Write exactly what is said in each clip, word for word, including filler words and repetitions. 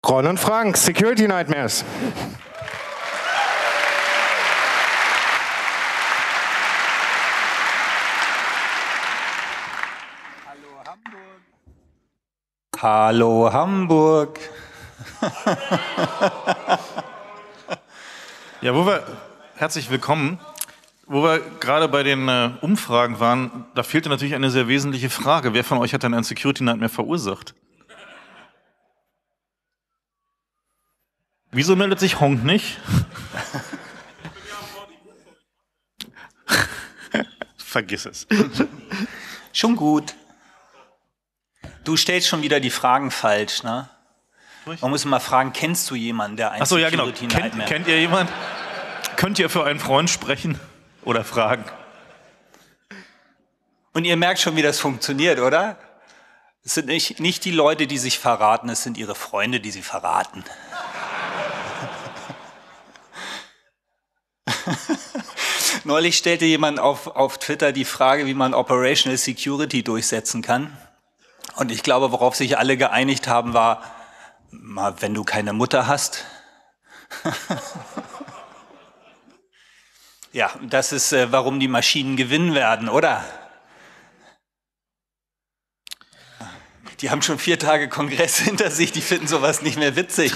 Ron und Frank, Security Nightmares. Hallo Hamburg. Ja, wo wir, herzlich willkommen. Wo wir gerade bei den äh, Umfragen waren, da fehlte natürlich eine sehr wesentliche Frage. Wer von euch hat denn ein Security Nightmare verursacht? Wieso meldet sich Honk nicht? Vergiss es. Schon gut. Du stellst schon wieder die Fragen falsch, ne? Man muss immer fragen, kennst du jemanden, der ein Ach so, ja genau. Security Kennt, Nightmare? kennt ihr jemanden? Könnt ihr für einen Freund sprechen oder fragen? Und ihr merkt schon, wie das funktioniert, oder? Es sind nicht, nicht die Leute, die sich verraten, es sind ihre Freunde, die sie verraten. Neulich stellte jemand auf, auf Twitter die Frage, wie man Operational Security durchsetzen kann. Und ich glaube, worauf sich alle geeinigt haben, war, mal, wenn du keine Mutter hast. Ja, das ist, äh, warum die Maschinen gewinnen werden, oder? Die haben schon vier Tage Kongress hinter sich, die finden sowas nicht mehr witzig.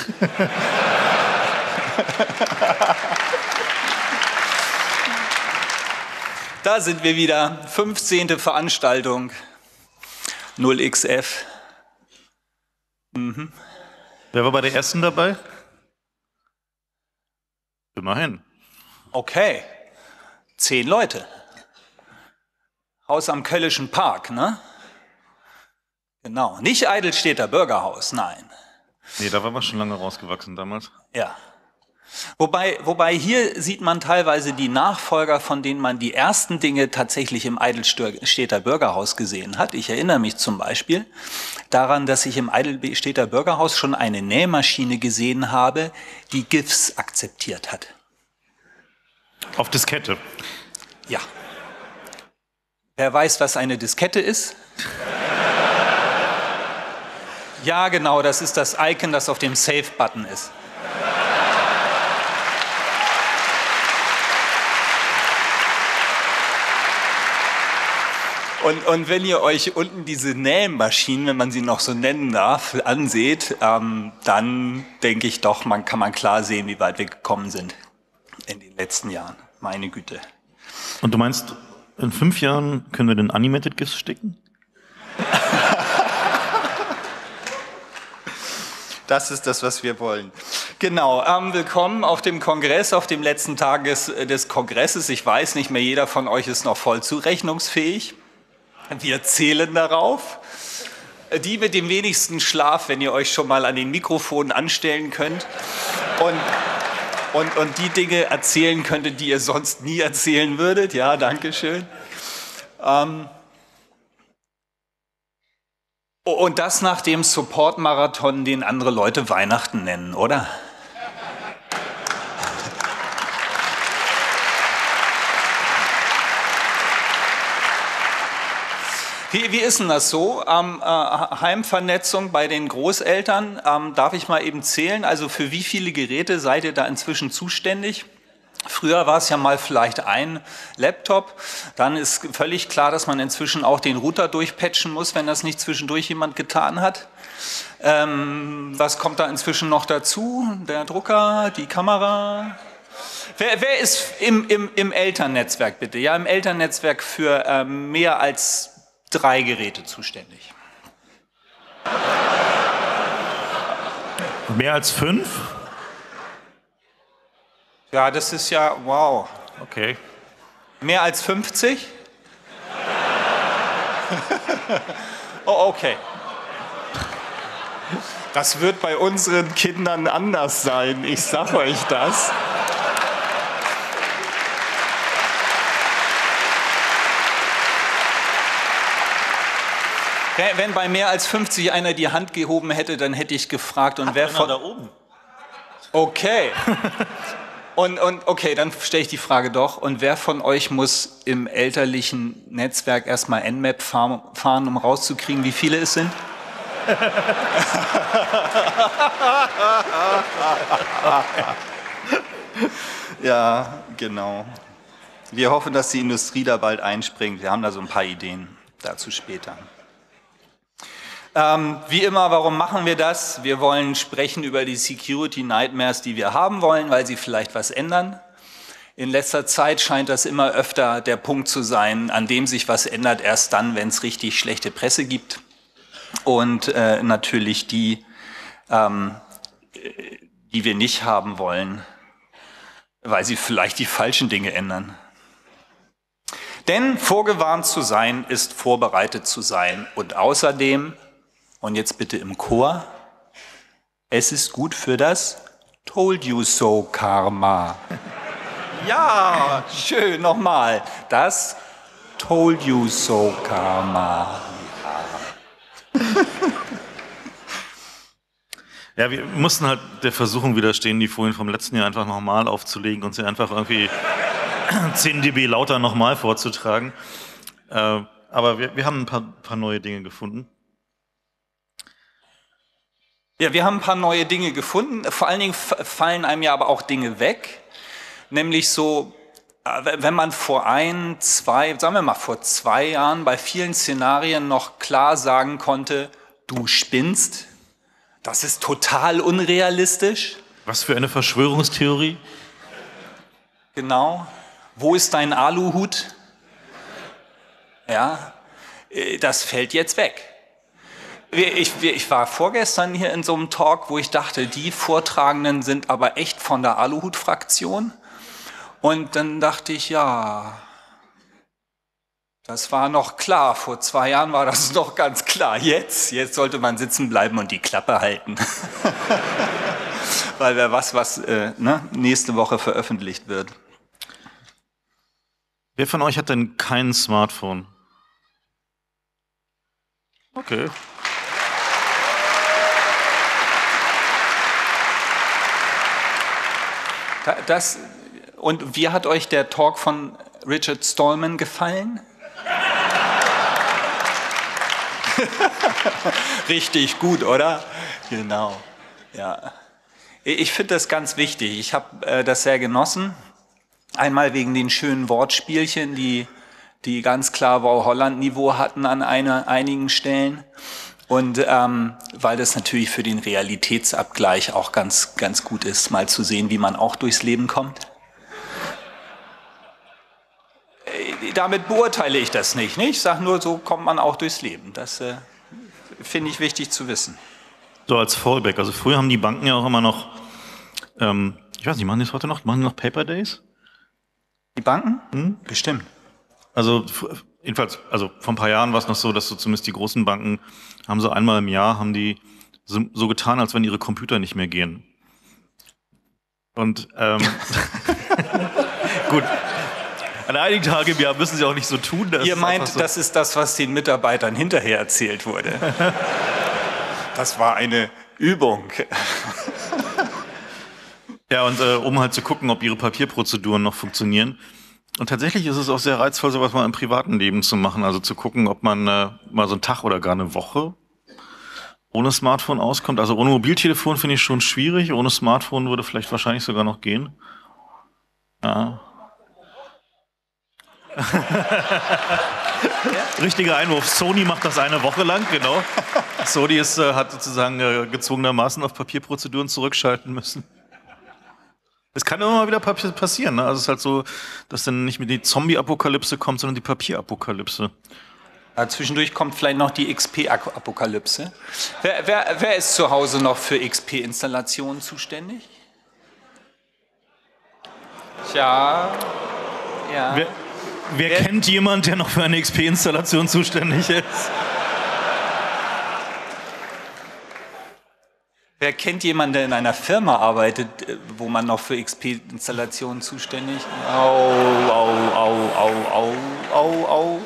Da sind wir wieder, fünfzehnte Veranstaltung, null X F. Mhm. Wer war bei der ersten dabei? Immerhin. Okay, zehn Leute. Haus am Köllischen Park, ne? Genau, nicht Eidelstädter Bürgerhaus, nein. Nee, da waren wir schon lange rausgewachsen damals. Ja. Wobei, wobei hier sieht man teilweise die Nachfolger, von denen man die ersten Dinge tatsächlich im Eidelstädter Bürgerhaus gesehen hat. Ich erinnere mich zum Beispiel daran, dass ich im Eidelstädter Bürgerhaus schon eine Nähmaschine gesehen habe, die GIFs akzeptiert hat. Auf Diskette. Ja. Wer weiß, was eine Diskette ist? Ja, genau, das ist das Icon, das auf dem Save-Button ist. Und, und wenn ihr euch unten diese Nähmaschinen, wenn man sie noch so nennen darf, anseht, ähm, dann denke ich doch, man kann man klar sehen, wie weit wir gekommen sind in den letzten Jahren. Meine Güte. Und du meinst, in fünf Jahren können wir den Animated GIFs sticken? Das ist das, was wir wollen. Genau, ähm, willkommen auf dem Kongress, auf dem letzten Tag des, des Kongresses. Ich weiß nicht mehr, jeder von euch ist noch voll zurechnungsfähig. Wir zählen darauf. Die mit dem wenigsten Schlaf, wenn ihr euch schon mal an den Mikrofonen anstellen könnt und, und, und die Dinge erzählen könntet, die ihr sonst nie erzählen würdet. Ja, danke schön. Ähm, und das nach dem Support-Marathon, den andere Leute Weihnachten nennen, oder? Wie, wie ist denn das so? Ähm, äh, Heimvernetzung bei den Großeltern, ähm, darf ich mal eben zählen? Also für wie viele Geräte seid ihr da inzwischen zuständig? Früher war es ja mal vielleicht ein Laptop. Dann ist völlig klar, dass man inzwischen auch den Router durchpatchen muss, wenn das nicht zwischendurch jemand getan hat. Ähm, was kommt da inzwischen noch dazu? Der Drucker, die Kamera? Wer, wer ist im, im, im Elternnetzwerk bitte? Ja, im Elternnetzwerk für ähm, mehr als drei Geräte zuständig. Mehr als fünf? Ja, das ist ja, wow. Okay. Mehr als fünfzig? Oh, okay. Das wird bei unseren Kindern anders sein, ich sag euch das. Wenn bei mehr als fünfzig einer die Hand gehoben hätte, dann hätte ich gefragt, und Ach, wer von... da oben. Okay. Und, und okay, dann stelle ich die Frage doch. Und wer von euch muss im elterlichen Netzwerk erstmal Nmap fahren, um rauszukriegen, wie viele es sind? Ja, genau. Wir hoffen, dass die Industrie da bald einspringt. Wir haben da so ein paar Ideen, dazu später. Ähm, wie immer, warum machen wir das? Wir wollen sprechen über die Security Nightmares, die wir haben wollen, weil sie vielleicht was ändern. In letzter Zeit scheint das immer öfter der Punkt zu sein, an dem sich was ändert, erst dann, wenn es richtig schlechte Presse gibt. Und äh, natürlich die, ähm, die wir nicht haben wollen, weil sie vielleicht die falschen Dinge ändern. Denn vorgewarnt zu sein, ist vorbereitet zu sein. Und außerdem, und jetzt bitte im Chor, es ist gut für das Told You So Karma. Ja, schön, nochmal. Das Told You So Karma. Ja, wir mussten halt der Versuchung widerstehen, die Folien vom letzten Jahr einfach nochmal aufzulegen und sie einfach irgendwie zehn dB lauter nochmal vorzutragen. Äh, aber wir, wir haben ein paar, paar neue Dinge gefunden. Ja, wir haben ein paar neue Dinge gefunden. Vor allen Dingen fallen einem ja aber auch Dinge weg. Nämlich so, wenn man vor ein, zwei, sagen wir mal vor zwei Jahren bei vielen Szenarien noch klar sagen konnte, du spinnst, das ist total unrealistisch. Was für eine Verschwörungstheorie? Genau. Wo ist dein Aluhut? Ja, das fällt jetzt weg. Ich, ich war vorgestern hier in so einem Talk, wo ich dachte, die Vortragenden sind aber echt von der Aluhut-Fraktion. Und dann dachte ich, ja, das war noch klar. Vor zwei Jahren war das noch ganz klar. Jetzt, jetzt sollte man sitzen bleiben und die Klappe halten. Weil wer was, was äh, ne, nächste Woche veröffentlicht wird. Wer von euch hat denn kein Smartphone? Okay. Das, und wie hat euch der Talk von Richard Stallman gefallen? Richtig gut, oder? Genau. Ja. Ich finde das ganz wichtig. Ich habe äh, das sehr genossen. Einmal wegen den schönen Wortspielchen, die, die ganz klar Wow-Holland-Niveau hatten an eine, einigen Stellen. Und ähm, weil das natürlich für den Realitätsabgleich auch ganz, ganz gut ist, mal zu sehen, wie man auch durchs Leben kommt. Äh, damit beurteile ich das nicht. nicht? Ich sage nur, so kommt man auch durchs Leben. Das äh, finde ich wichtig zu wissen. So als Fallback. Also früher haben die Banken ja auch immer noch, ähm, ich weiß nicht, machen die das heute noch? Machen die noch Paper Days? Die Banken? Hm? Bestimmt. Also jedenfalls, also vor ein paar Jahren war es noch so, dass so zumindest die großen Banken haben so einmal im Jahr haben die so, so getan, als wenn ihre Computer nicht mehr gehen. Und ähm, gut, an einigen Tagen im Jahr müssen sie auch nicht so tun. Ihr meint, so, das ist das, was den Mitarbeitern hinterher erzählt wurde. Das war eine Übung. Ja, und äh, um halt zu gucken, ob ihre Papierprozeduren noch funktionieren. Und tatsächlich ist es auch sehr reizvoll, sowas mal im privaten Leben zu machen. Also zu gucken, ob man äh, mal so einen Tag oder gar eine Woche ohne Smartphone auskommt. Also ohne Mobiltelefon finde ich schon schwierig. Ohne Smartphone würde vielleicht wahrscheinlich sogar noch gehen. Ja. Richtiger Einwurf. Sony macht das eine Woche lang, genau. Sony ist, äh, hat sozusagen äh, gezwungenermaßen auf Papierprozeduren zurückschalten müssen. Es kann immer mal wieder passieren. Ne? Also es ist halt so, dass dann nicht mehr die Zombie-Apokalypse kommt, sondern die Papierapokalypse. Ja, zwischendurch kommt vielleicht noch die X P-Apokalypse. Wer, wer, wer ist zu Hause noch für X P-Installationen zuständig? Ja. Ja. Wer, wer, wer kennt jemand, der noch für eine X P-Installation zuständig ist? Wer kennt jemanden, der in einer Firma arbeitet, wo man noch für X P-Installationen zuständig ist? Au, au, au, au, au, au, au.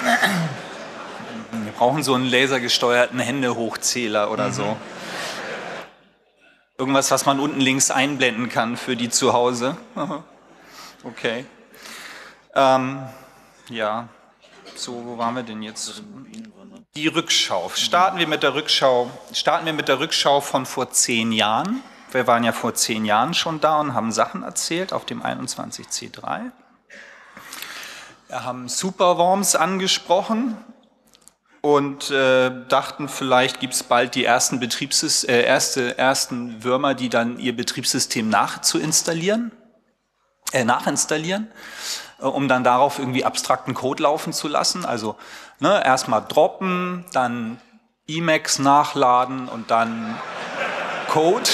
Wir brauchen so einen lasergesteuerten Händehochzähler oder mhm. so. Irgendwas, was man unten links einblenden kann für die zu Hause. Okay. Ähm, ja, so, wo waren wir denn jetzt? Die Rückschau. Starten wir mit der Rückschau. Starten wir mit der Rückschau von vor zehn Jahren. Wir waren ja vor zehn Jahren schon da und haben Sachen erzählt auf dem einundzwanzig C drei. Wir haben Superworms angesprochen und äh, dachten, vielleicht gibt es bald die ersten, Betriebssys äh, erste, ersten Würmer, die dann ihr Betriebssystem nachzuinstallieren, äh, nachinstallieren, äh, um dann darauf irgendwie abstrakten Code laufen zu lassen. Also ne, erstmal droppen, dann Emacs nachladen und dann Code.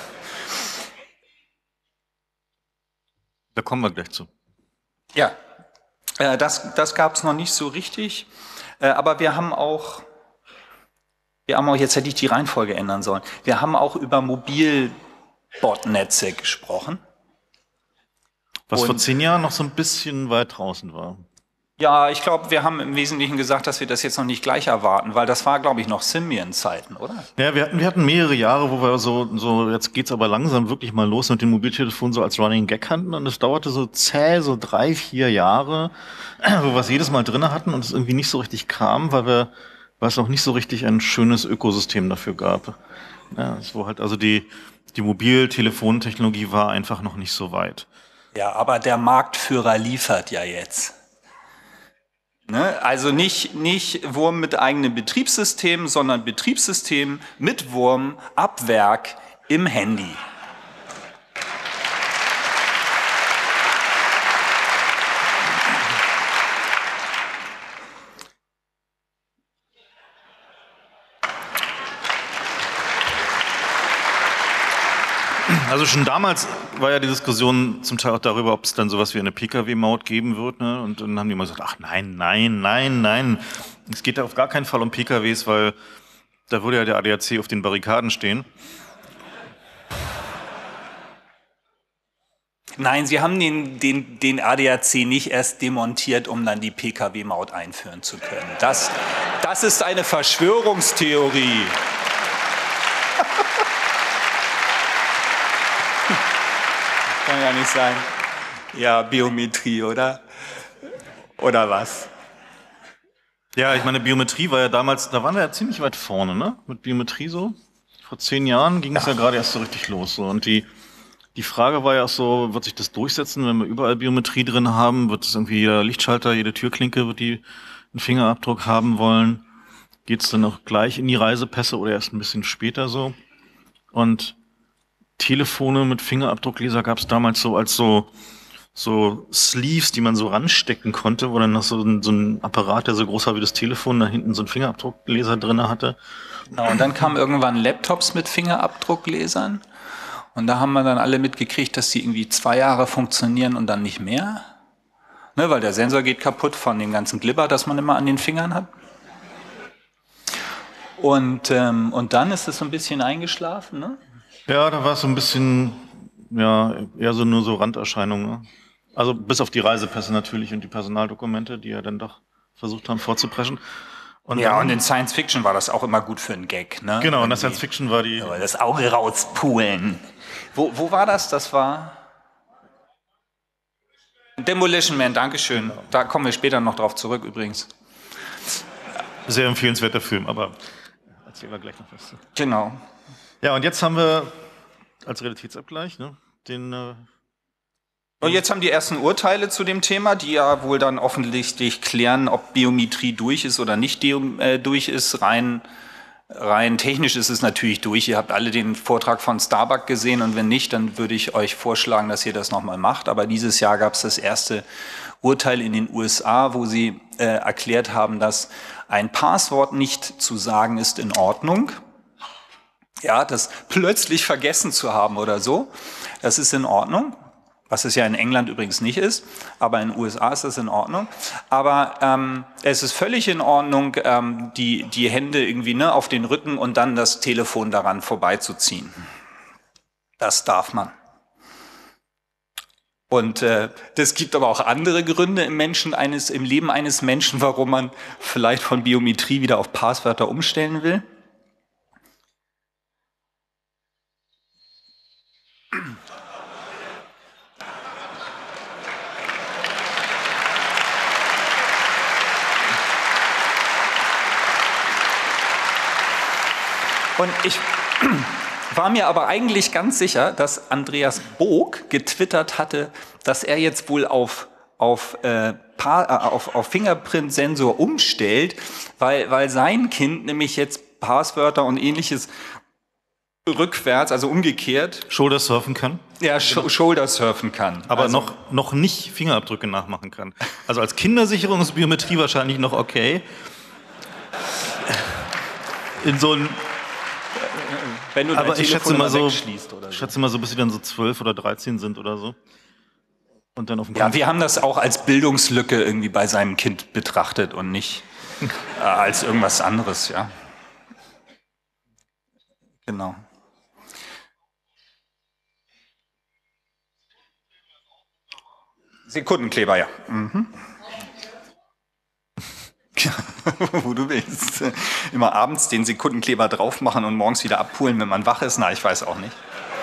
Da kommen wir gleich zu. Ja, äh, das, das gab es noch nicht so richtig. Äh, aber wir haben auch, wir haben auch, jetzt hätte ich die Reihenfolge ändern sollen, wir haben auch über Mobil-Botnetze gesprochen. Was Und vor zehn Jahren noch so ein bisschen weit draußen war. Ja, ich glaube, wir haben im Wesentlichen gesagt, dass wir das jetzt noch nicht gleich erwarten, weil das war, glaube ich, noch Symbian-Zeiten, oder? Ja, wir hatten, wir hatten mehrere Jahre, wo wir so, so, jetzt geht's aber langsam wirklich mal los mit den Mobiltelefonen so als Running Gag hatten und es dauerte so zäh, so drei, vier Jahre, wo wir es jedes Mal drin hatten und es irgendwie nicht so richtig kam, weil wir, weil es noch nicht so richtig ein schönes Ökosystem dafür gab. Ja, es wo halt also die, die Mobiltelefontechnologie war einfach noch nicht so weit. Ja, aber der Marktführer liefert ja jetzt. Ne? Also nicht, nicht Wurm mit eigenem Betriebssystem, sondern Betriebssystem mit Wurm ab Werk im Handy. Also schon damals war ja die Diskussion zum Teil auch darüber, ob es dann sowas wie eine P K W-Maut geben wird. Ne? Und dann haben die immer gesagt, ach nein, nein, nein, nein. Es geht da auf gar keinen Fall um P K Ws, weil da würde ja der A D A C auf den Barrikaden stehen. Nein, Sie haben den, den, den A D A C nicht erst demontiert, um dann die P K W-Maut einführen zu können. Das, das ist eine Verschwörungstheorie. Kann ja nicht sein. Ja, Biometrie, oder? Oder was? Ja, ich meine, Biometrie war ja damals, da waren wir ja ziemlich weit vorne, ne? Mit Biometrie so. Vor zehn Jahren ging es ja, ja gerade erst so richtig los. So. Und die, die Frage war ja auch so, wird sich das durchsetzen, wenn wir überall Biometrie drin haben? Wird es irgendwie jeder Lichtschalter, jede Türklinke, wird die einen Fingerabdruck haben wollen? Geht es dann auch gleich in die Reisepässe oder erst ein bisschen später so? Und Telefone mit Fingerabdruckleser gab es damals so als so so Sleeves, die man so ranstecken konnte, wo dann noch so ein, so ein Apparat, der so groß war wie das Telefon, da hinten so ein Fingerabdruckleser drin hatte. Genau, und dann kamen irgendwann Laptops mit Fingerabdrucklesern und da haben wir dann alle mitgekriegt, dass die irgendwie zwei Jahre funktionieren und dann nicht mehr. Ne, weil der Sensor geht kaputt von dem ganzen Glibber, das man immer an den Fingern hat. Und, ähm, und dann ist es so ein bisschen eingeschlafen, ne? Ja, da war es so ein bisschen, ja, eher so nur so Randerscheinungen. Ne? Also bis auf die Reisepässe natürlich und die Personaldokumente, die ja dann doch versucht haben vorzupreschen. Und ja, dann, und in Science Fiction war das auch immer gut für einen Gag, ne? Genau, in der Science Fiction war die... Das Auge rauspulen. Wo, wo war das? Das war... Demolition Man, Dankeschön. Genau. Da kommen wir später noch drauf zurück übrigens. Sehr empfehlenswerter Film, aber erzählen wir gleich noch was. Genau. Ja, und jetzt haben wir als Realitätsabgleich ne, den... Äh, und jetzt haben die ersten Urteile zu dem Thema, die ja wohl dann offensichtlich klären, ob Biometrie durch ist oder nicht äh, durch ist. Rein, rein technisch ist es natürlich durch. Ihr habt alle den Vortrag von Starbuck gesehen und wenn nicht, dann würde ich euch vorschlagen, dass ihr das nochmal macht. Aber dieses Jahr gab es das erste Urteil in den U S A, wo sie äh, erklärt haben, dass ein Passwort nicht zu sagen ist in Ordnung. Ja, das plötzlich vergessen zu haben oder so, das ist in Ordnung. Was es ja in England übrigens nicht ist, aber in den U S A ist das in Ordnung. Aber ähm, es ist völlig in Ordnung, ähm, die, die Hände irgendwie ne, auf den Rücken und dann das Telefon daran vorbeizuziehen. Das darf man. Und äh, das gibt aber auch andere Gründe im, Menschen eines, im Leben eines Menschen, warum man vielleicht von Biometrie wieder auf Passwörter umstellen will. Und ich war mir aber eigentlich ganz sicher, dass Andreas Bog getwittert hatte, dass er jetzt wohl auf, auf, äh, auf, auf Fingerprint-Sensor umstellt, weil, weil sein Kind nämlich jetzt Passwörter und ähnliches rückwärts, also umgekehrt. Shoulder surfen kann? Ja, sh genau. Shoulder surfen kann. Aber also, noch, noch nicht Fingerabdrücke nachmachen kann. Also als Kindersicherung ist Biometrie wahrscheinlich noch okay. In so ein Wenn du dein aber ich schätze mal so, oder so. Ich schätze mal so, bis sie dann so zwölf oder dreizehn sind oder so. Und dann auf dem Ja, wir haben das auch als Bildungslücke irgendwie bei seinem Kind betrachtet und nicht äh, als irgendwas anderes, ja. Genau. Sekundenkleber, ja. Mhm. Wo du willst. Immer abends den Sekundenkleber drauf machen und morgens wieder abpulen, wenn man wach ist. Na, ich weiß auch nicht.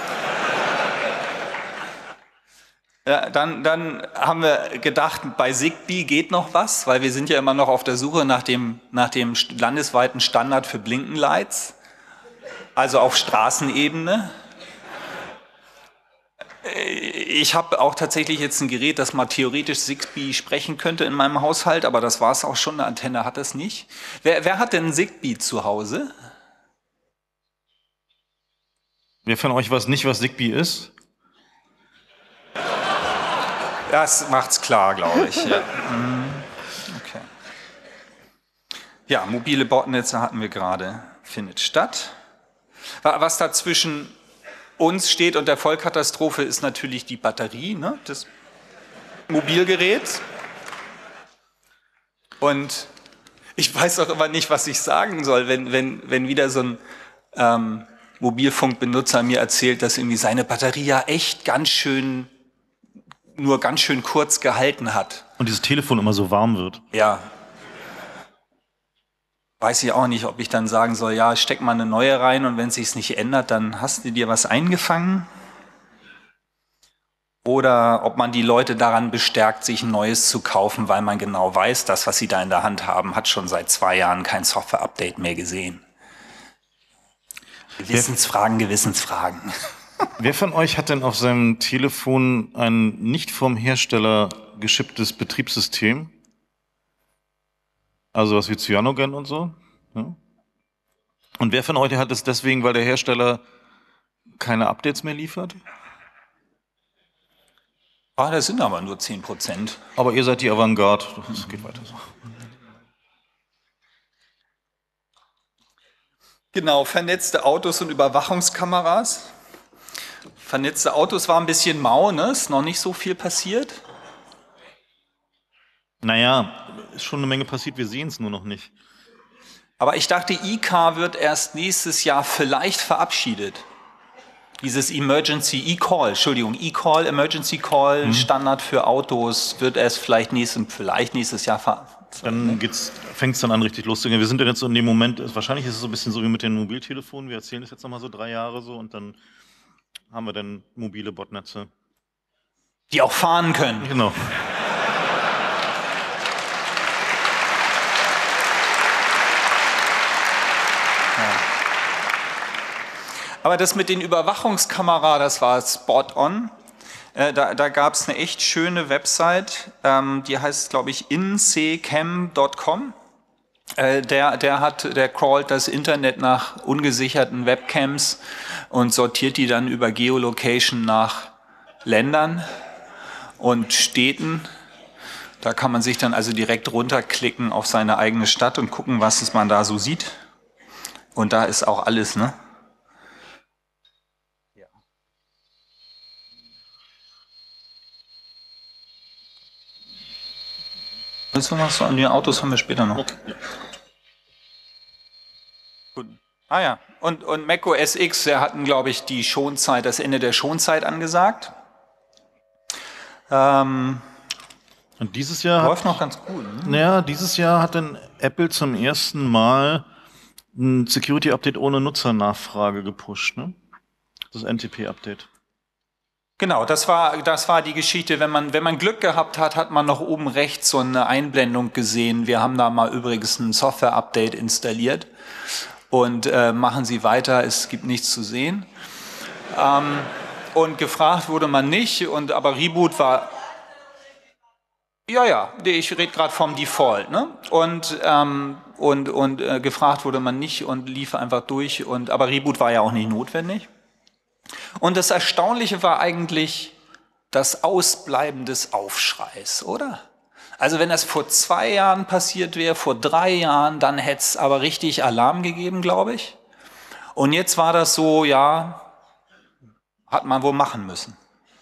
Ja, dann, dann haben wir gedacht, bei Zigbee geht noch was, weil wir sind ja immer noch auf der Suche nach dem, nach dem landesweiten Standard für Blinkenlights, also auf Straßenebene. Ich habe auch tatsächlich jetzt ein Gerät, das mal theoretisch Zigbee sprechen könnte in meinem Haushalt, aber das war es auch schon, eine Antenne hat es nicht. Wer, wer hat denn Zigbee zu Hause? Wer von euch weiß nicht, was Zigbee ist? Das macht's klar, glaube ich. Ja. Okay. Ja, mobile Bordnetze hatten wir gerade, findet statt. Was dazwischen uns steht und der Vollkatastrophe ist natürlich die Batterie, ne, des Mobilgeräts. Und ich weiß auch immer nicht, was ich sagen soll, wenn, wenn, wenn wieder so ein ähm, Mobilfunkbenutzer mir erzählt, dass irgendwie seine Batterie ja echt ganz schön, nur ganz schön kurz gehalten hat. Und dieses Telefon immer so warm wird. Ja. Weiß ich auch nicht, ob ich dann sagen soll, ja, steck mal eine neue rein und wenn es sich nicht ändert, dann hast du dir was eingefangen. Oder ob man die Leute daran bestärkt, sich ein neues zu kaufen, weil man genau weiß, das, was sie da in der Hand haben, hat schon seit zwei Jahren kein Software-Update mehr gesehen. Gewissensfragen, Gewissensfragen. Wer von euch hat denn auf seinem Telefon ein nicht vom Hersteller geschipptes Betriebssystem? Also was wie Cyanogen und so. Ja. Und wer von euch hat es deswegen, weil der Hersteller keine Updates mehr liefert? Ah, das sind aber nur zehn Prozent. Aber ihr seid die Avantgarde. Das geht weiter so. Genau, vernetzte Autos und Überwachungskameras. Vernetzte Autos war ein bisschen mau, ne? Ist noch nicht so viel passiert. Naja, ist schon eine Menge passiert, wir sehen es nur noch nicht. Aber ich dachte, E C A R wird erst nächstes Jahr vielleicht verabschiedet. Dieses Emergency E-Call, Entschuldigung, E-Call, Emergency Call, hm. Standard für Autos, wird erst vielleicht, nächst, vielleicht nächstes Jahr verabschiedet. Dann fängt es dann an, richtig loszugehen. Wir sind ja jetzt so in dem Moment, wahrscheinlich ist es so ein bisschen so wie mit den Mobiltelefonen, wir erzählen das jetzt nochmal so drei Jahre so und dann haben wir dann mobile Botnetze. Die auch fahren können. Genau. Aber das mit den Überwachungskameras, das war spot on. Äh, da da gab es eine echt schöne Website, ähm, die heißt, glaube ich, incecam punkt com. Äh, der, der, hat, der crawlt das Internet nach ungesicherten Webcams und sortiert die dann über Geolocation nach Ländern und Städten. Da kann man sich dann also direkt runterklicken auf seine eigene Stadt und gucken, was man da so sieht. Und da ist auch alles, ne? Willst du noch so an die Autos haben wir später noch? Okay. Ja. Gut. Ah ja, und, und macOS X, wir hatten, glaube ich, die Schonzeit, das Ende der Schonzeit angesagt. Ähm, und dieses Jahr läuft hat, noch ganz gut. Ne? Naja, dieses Jahr hat dann Apple zum ersten Mal ein Security-Update ohne Nutzernachfrage gepusht, ne? Das N T P-Update. Genau, das war, das war die Geschichte. Wenn man, wenn man Glück gehabt hat, hat man noch oben rechts so eine Einblendung gesehen. Wir haben da mal übrigens ein Software-Update installiert. und äh, machen Sie weiter, es gibt nichts zu sehen. Ähm, und gefragt wurde man nicht, und aber Reboot war... Ja, ja, ich rede gerade vom Default, ne? Und, ähm, und, und äh, gefragt wurde man nicht und lief einfach durch, und, aber Reboot war ja auch nicht notwendig. Und das Erstaunliche war eigentlich das Ausbleiben des Aufschreis, oder? Also wenn das vor zwei Jahren passiert wäre, vor drei Jahren, dann hätte es aber richtig Alarm gegeben, glaube ich. Und jetzt war das so, ja, hat man wohl machen müssen.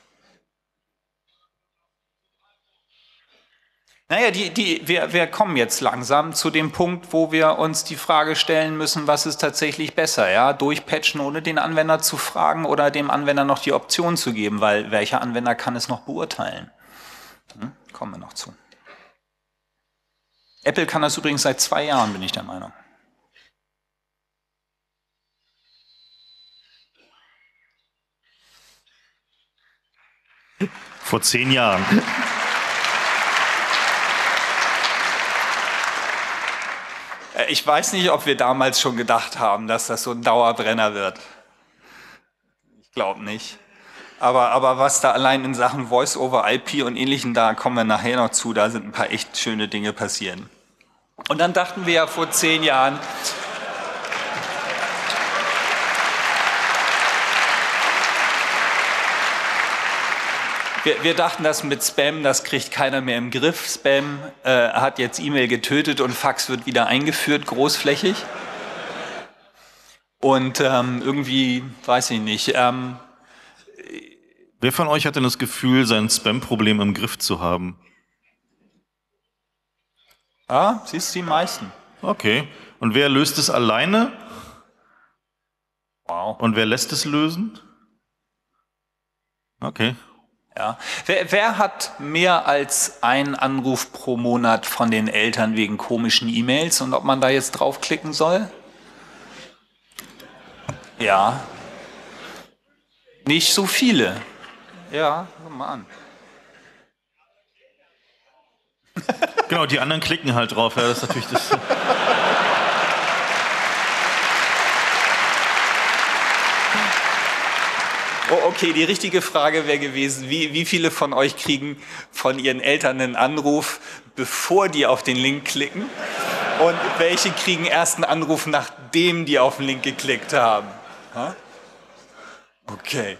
Naja, die, die, wir, wir kommen jetzt langsam zu dem Punkt, wo wir uns die Frage stellen müssen, was ist tatsächlich besser, ja? Durchpatchen, ohne den Anwender zu fragen, oder dem Anwender noch die Option zu geben, weil welcher Anwender kann es noch beurteilen? Hm, kommen wir noch zu. Apple kann das übrigens seit zwei Jahren, bin ich der Meinung. Vor zehn Jahren. Ich weiß nicht, ob wir damals schon gedacht haben, dass das so ein Dauerbrenner wird. Ich glaube nicht. Aber, aber was da allein in Sachen Voice-over-I P und Ähnlichem, da kommen wir nachher noch zu, da sind ein paar echt schöne Dinge passieren. Und dann dachten wir ja vor zehn Jahren, Wir, wir dachten, das mit Spam, das kriegt keiner mehr im Griff. Spam äh, hat jetzt E-Mail getötet und Fax wird wieder eingeführt, großflächig. Und ähm, irgendwie, weiß ich nicht. Ähm, Wer von euch hat denn das Gefühl, sein Spam-Problem im Griff zu haben? Ja, siehst du, die meisten. Okay. Und wer löst es alleine? Wow. Und wer lässt es lösen? Okay. Ja. Wer, wer hat mehr als einen Anruf pro Monat von den Eltern wegen komischen E-Mails, und ob man da jetzt draufklicken soll? Ja. Nicht so viele. Ja, guck mal an. Genau, die anderen klicken halt drauf. Ja, das ist natürlich das. Oh, okay, die richtige Frage wäre gewesen, wie, wie viele von euch kriegen von ihren Eltern einen Anruf, bevor die auf den Link klicken? Und welche kriegen erst einen Anruf, nachdem die auf den Link geklickt haben? Ha? Okay.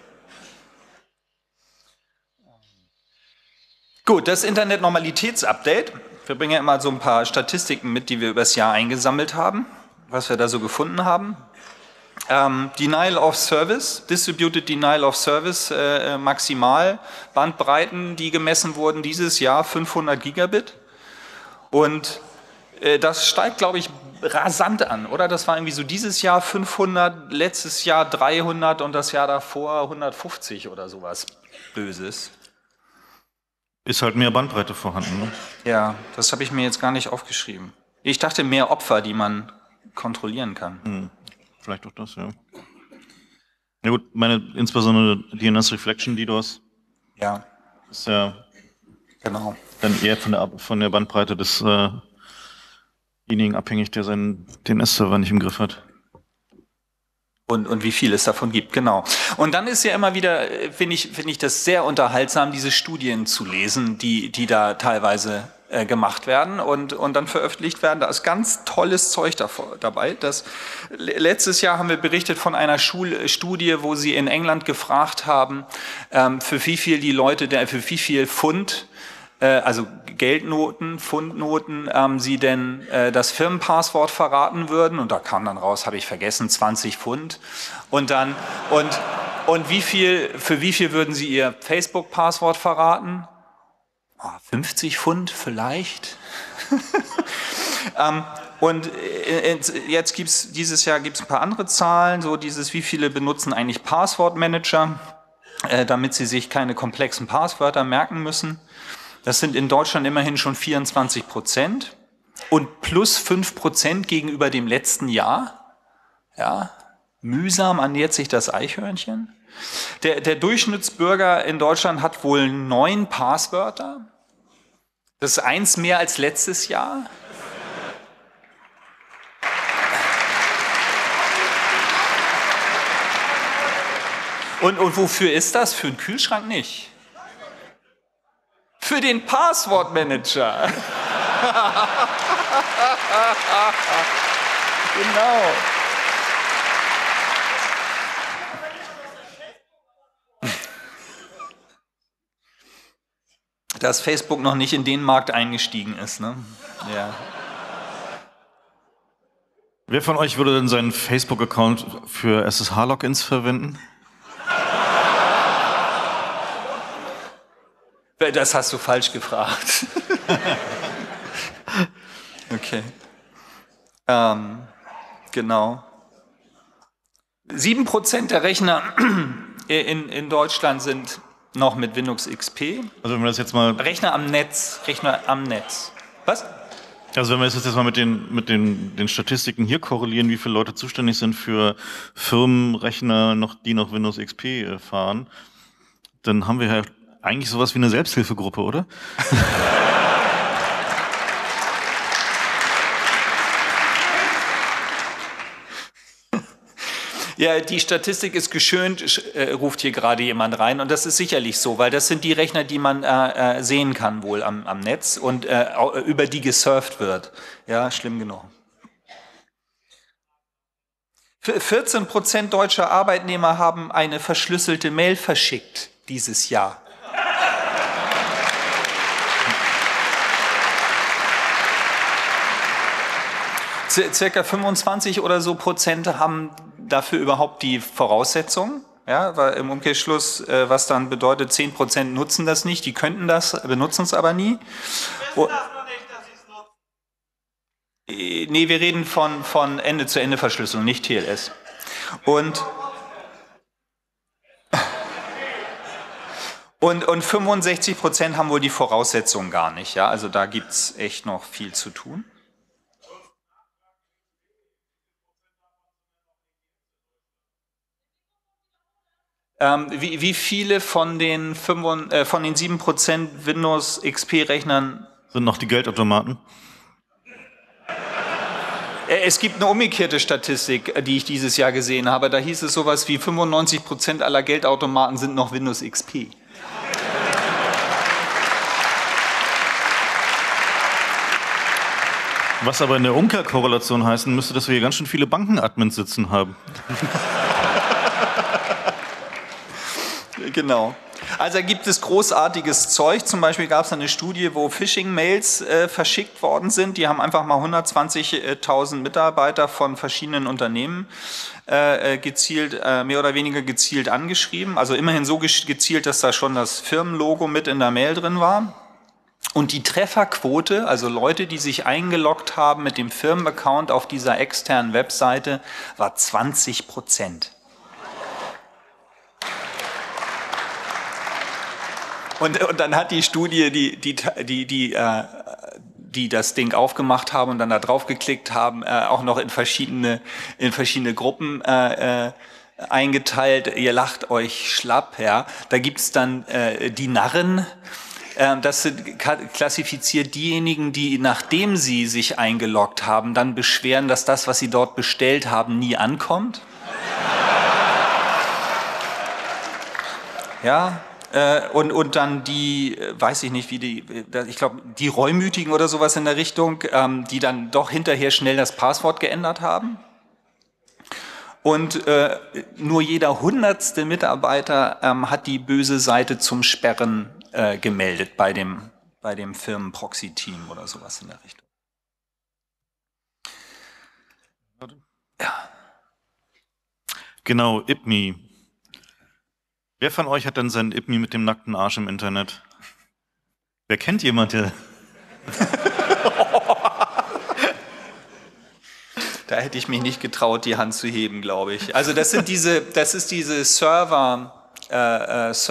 Gut, das Internet-Normalitäts-Update. Wir bringen ja immer so ein paar Statistiken mit, die wir übers Jahr eingesammelt haben, was wir da so gefunden haben. Ähm, Denial of Service, Distributed Denial of Service, äh, maximal Bandbreiten, die gemessen wurden dieses Jahr fünfhundert Gigabit. Und äh, das steigt, glaube ich, rasant an, oder? Das war irgendwie so dieses Jahr fünfhundert, letztes Jahr dreihundert und das Jahr davor hundertfünfzig oder sowas Böses. Ist halt mehr Bandbreite vorhanden, ne? Ja, das habe ich mir jetzt gar nicht aufgeschrieben. Ich dachte, mehr Opfer, die man kontrollieren kann. Hm. Vielleicht auch das, ja. Ja gut, meine, insbesondere D N S Reflection DDoS. Ja. Ist ja genau. Dann eher von der, von der Bandbreite desjenigen äh, abhängig, der seinen D N S-Server nicht im Griff hat. Und, und wie viel es davon gibt, genau. Und dann ist ja immer wieder, finde ich, finde ich das sehr unterhaltsam, diese Studien zu lesen, die, die da teilweise äh, gemacht werden und, und dann veröffentlicht werden. Da ist ganz tolles Zeug davor, dabei. Das, letztes Jahr haben wir berichtet von einer Schulstudie, wo sie in England gefragt haben, ähm, für wie viel die Leute, für wie viel Pfund, also Geldnoten, Pfundnoten, ähm, sie denn äh, das Firmenpasswort verraten würden. Und da kam dann raus, habe ich vergessen, zwanzig Pfund. Und dann, und, und wie viel, für wie viel würden sie ihr Facebook-Passwort verraten? Oh, fünfzig Pfund vielleicht. ähm, und äh, jetzt gibt's, dieses Jahr gibt es ein paar andere Zahlen, so dieses, wie viele benutzen eigentlich Passwortmanager, äh, damit sie sich keine komplexen Passwörter merken müssen. Das sind in Deutschland immerhin schon vierundzwanzig Prozent und plus fünf Prozent gegenüber dem letzten Jahr. Ja, mühsam ernährt sich das Eichhörnchen. Der, der Durchschnittsbürger in Deutschland hat wohl neun Passwörter. Das ist eins mehr als letztes Jahr. Und, und wofür ist das? Für einen Kühlschrank nicht. Für den Passwortmanager. Genau. Dass Facebook noch nicht in den Markt eingestiegen ist, ne? Ja. Wer von euch würde denn seinen Facebook-Account für S S H-Logins verwenden? Das hast du falsch gefragt. Okay. Ähm, genau. sieben Prozent der Rechner in, in Deutschland sind noch mit Windows X P. Also wenn wir das jetzt mal... Rechner am Netz. Rechner am Netz. Was? Also wenn wir das jetzt mal mit den, mit den, den Statistiken hier korrelieren, wie viele Leute zuständig sind für Firmenrechner, noch, die noch Windows X P fahren, dann haben wir ja eigentlich sowas wie eine Selbsthilfegruppe, oder? Ja, die Statistik ist geschönt, äh, ruft hier gerade jemand rein. Und das ist sicherlich so, weil das sind die Rechner, die man äh, äh, sehen kann wohl am, am Netz und äh, über die gesurft wird. Ja, schlimm genug. vierzehn Prozent deutscher Arbeitnehmer haben eine verschlüsselte Mail verschickt dieses Jahr. Circa fünfundzwanzig oder so Prozent haben dafür überhaupt die Voraussetzungen. Ja, weil im Umkehrschluss, äh, was dann bedeutet, zehn Prozent nutzen das nicht, die könnten das, benutzen es aber nie. Oh, nee, wir reden von, von Ende-zu-Ende-Verschlüsselung, nicht T L S. Und, und, und fünfundsechzig Prozent haben wohl die Voraussetzungen gar nicht. Ja? Also da gibt es echt noch viel zu tun. Ähm, wie, wie viele von den, fünf, äh, von den sieben Prozent Windows X P-Rechnern sind noch die Geldautomaten? Es gibt eine umgekehrte Statistik, die ich dieses Jahr gesehen habe. Da hieß es sowas wie fünfundneunzig Prozent aller Geldautomaten sind noch Windows X P. Was aber in der Umkehrkorrelation heißen müsste, dass wir hier ganz schön viele Bankenadmins sitzen haben. Genau. Also da gibt es großartiges Zeug. Zum Beispiel gab es eine Studie, wo Phishing-Mails äh, verschickt worden sind. Die haben einfach mal hundertzwanzigtausend Mitarbeiter von verschiedenen Unternehmen äh, gezielt, äh, mehr oder weniger gezielt angeschrieben. Also immerhin so gezielt, dass da schon das Firmenlogo mit in der Mail drin war. Und die Trefferquote, also Leute, die sich eingeloggt haben mit dem Firmenaccount auf dieser externen Webseite, war zwanzig Prozent. Und, und dann hat die Studie, die, die, die, die, äh, die das Ding aufgemacht haben und dann da drauf geklickt haben, äh, auch noch in verschiedene, in verschiedene Gruppen äh, äh, eingeteilt. Ihr lacht euch schlapp, ja. Da gibt's dann äh, die Narren. Äh, das sind klassifiziert diejenigen, die, nachdem sie sich eingeloggt haben, dann beschweren, dass das, was sie dort bestellt haben, nie ankommt. Ja. Und, und dann die, weiß ich nicht, wie die, ich glaube, die Reumütigen oder sowas in der Richtung, ähm, die dann doch hinterher schnell das Passwort geändert haben. Und äh, nur jeder hundertste Mitarbeiter ähm, hat die böse Seite zum Sperren äh, gemeldet bei dem, bei dem Firmen-Proxy-Team oder sowas in der Richtung. Ja. Genau, I P M I. Wer von euch hat denn seinen I P M I mit dem nackten Arsch im Internet? Wer kennt jemanden? Da hätte ich mich nicht getraut, die Hand zu heben, glaube ich. Also das sind diese, das ist diese Server, äh, äh,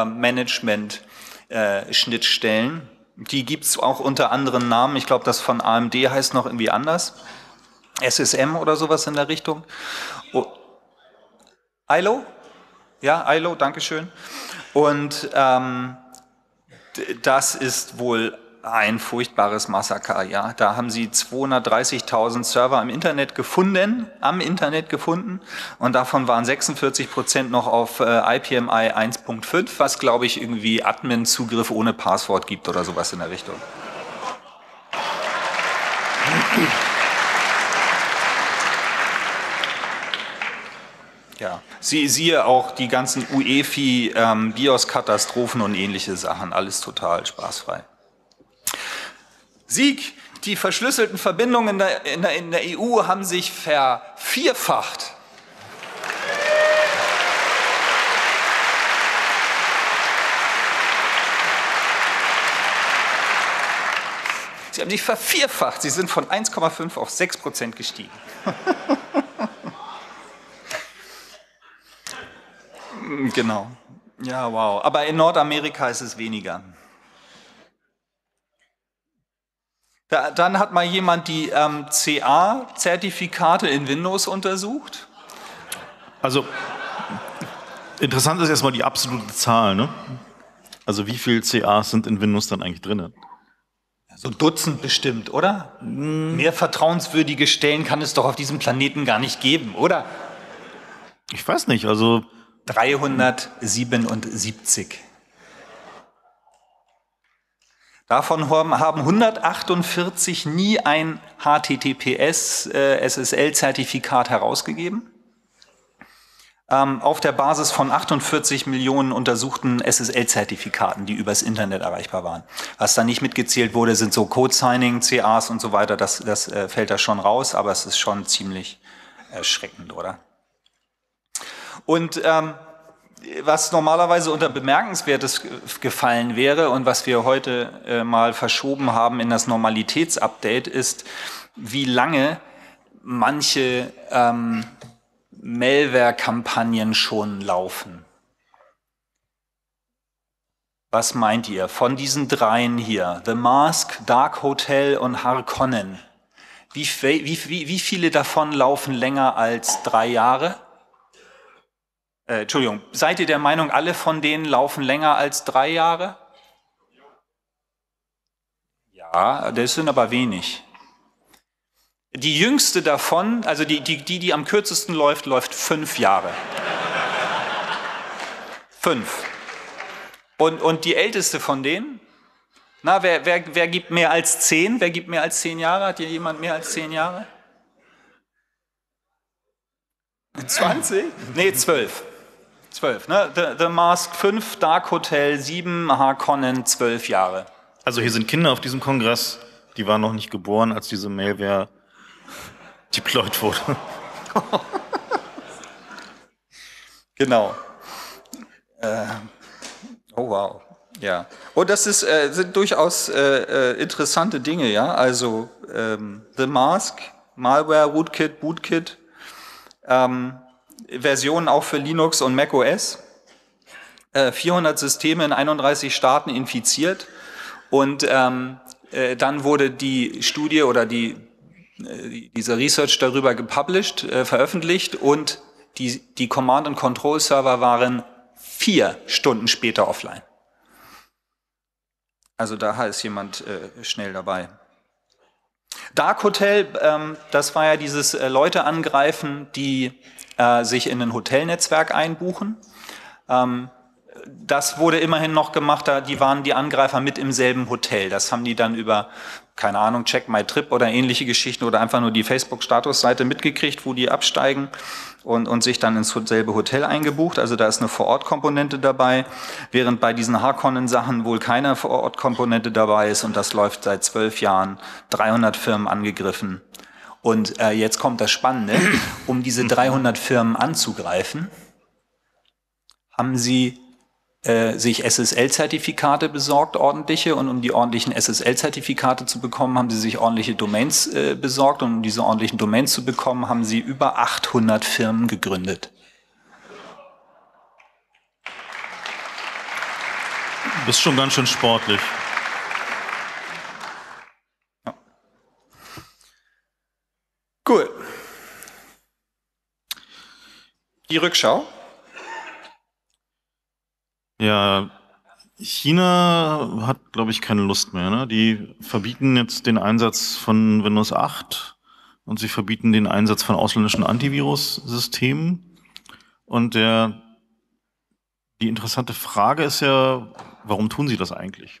Server-Management-Schnittstellen. Äh, die gibt es auch unter anderen Namen. Ich glaube, das von A M D heißt noch irgendwie anders. S S M oder sowas in der Richtung. Oh. I L O? Ja, I L O, Dankeschön. Und ähm, das ist wohl ein furchtbares Massaker, ja. Da haben sie zweihundertdreißigtausend Server im Internet gefunden, am Internet gefunden, und davon waren sechsundvierzig Prozent noch auf äh, I P M I eins Punkt fünf, was, glaube ich, irgendwie Admin-Zugriff ohne Passwort gibt oder sowas in der Richtung. Ja, Sie, siehe auch die ganzen U E F I, ähm, BIOS-Katastrophen und ähnliche Sachen, alles total spaßfrei. Sieg, die verschlüsselten Verbindungen in der, in der, in der E U haben sich vervierfacht. Sie haben sich vervierfacht, sie sind von eins Komma fünf auf sechs Prozent gestiegen. Genau. Ja, wow. Aber in Nordamerika ist es weniger. Da, dann hat mal jemand die ähm, C A-Zertifikate in Windows untersucht. Also, interessant ist erstmal die absolute Zahl, ne? Also, wie viele C As sind in Windows dann eigentlich drin? So ein Dutzend bestimmt, oder? Hm. Mehr vertrauenswürdige Stellen kann es doch auf diesem Planeten gar nicht geben, oder? Ich weiß nicht, also... dreihundertsiebenundsiebzig. Davon haben hundertachtundvierzig nie ein H T T P S äh, S S L-Zertifikat herausgegeben. Ähm, auf der Basis von achtundvierzig Millionen untersuchten S S L-Zertifikaten, die übers Internet erreichbar waren. Was da nicht mitgezählt wurde, sind so Code-Signing, C As und so weiter. Das, das äh, fällt da schon raus, aber es ist schon ziemlich erschreckend, oder? Und ähm, was normalerweise unter Bemerkenswertes gefallen wäre und was wir heute äh, mal verschoben haben in das Normalitätsupdate, ist, wie lange manche ähm, Malware-Kampagnen schon laufen. Was meint ihr? Von diesen dreien hier, The Mask, Dark Hotel und Harkonnen, wie, wie, wie, wie viele davon laufen länger als drei Jahre? Äh, Entschuldigung, seid ihr der Meinung, alle von denen laufen länger als drei Jahre? Ja, das sind aber wenig. Die jüngste davon, also die, die, die, die am kürzesten läuft, läuft fünf Jahre. Fünf. Und, und die älteste von denen? Na, wer, wer, wer gibt mehr als zehn? Wer gibt mehr als zehn Jahre? Hat hier jemand mehr als zehn Jahre? zwanzig? Nee, zwölf. zwölf, ne? The, The Mask fünf, Dark Hotel sieben, Harkonnen zwölf Jahre. Also hier sind Kinder auf diesem Kongress, die waren noch nicht geboren, als diese Malware deployed wurde. Genau. Äh, oh wow. Ja. Und das ist, äh, sind durchaus äh, interessante Dinge, ja. Also ähm, The Mask, Malware, Rootkit, Bootkit, ähm, Versionen auch für Linux und macOS, äh, vierhundert Systeme in einunddreißig Staaten infiziert, und ähm, äh, dann wurde die Studie oder die, äh, dieser Research darüber gepublished, äh, veröffentlicht, und die, die Command-and-Control-Server waren vier Stunden später offline. Also da ist jemand äh, schnell dabei. Dark Hotel, ähm, das war ja dieses äh, Leute angreifen, die äh, sich in ein Hotelnetzwerk einbuchen. Ähm, das wurde immerhin noch gemacht, da die waren die Angreifer mit im selben Hotel. Das haben die dann über, keine Ahnung, Check My Trip oder ähnliche Geschichten oder einfach nur die Facebook-Statusseite mitgekriegt, wo die absteigen, und, und sich dann ins selbe Hotel eingebucht. Also da ist eine Vor-Ort-Komponente dabei, während bei diesen Harkonnen-Sachen wohl keine Vor-Ort-Komponente dabei ist, und das läuft seit zwölf Jahren, dreihundert Firmen angegriffen. Und äh, jetzt kommt das Spannende, um diese dreihundert Firmen anzugreifen, haben sie äh, sich S S L-Zertifikate besorgt, ordentliche, und um die ordentlichen S S L-Zertifikate zu bekommen, haben sie sich ordentliche Domains äh, besorgt, und um diese ordentlichen Domains zu bekommen, haben sie über achthundert Firmen gegründet. Du bist schon ganz schön sportlich. Ja. Cool. Die Rückschau. Ja, China hat, glaube ich, keine Lust mehr. Ne? Die verbieten jetzt den Einsatz von Windows acht und sie verbieten den Einsatz von ausländischen Antivirus-Systemen. Und der, die interessante Frage ist ja, warum tun sie das eigentlich?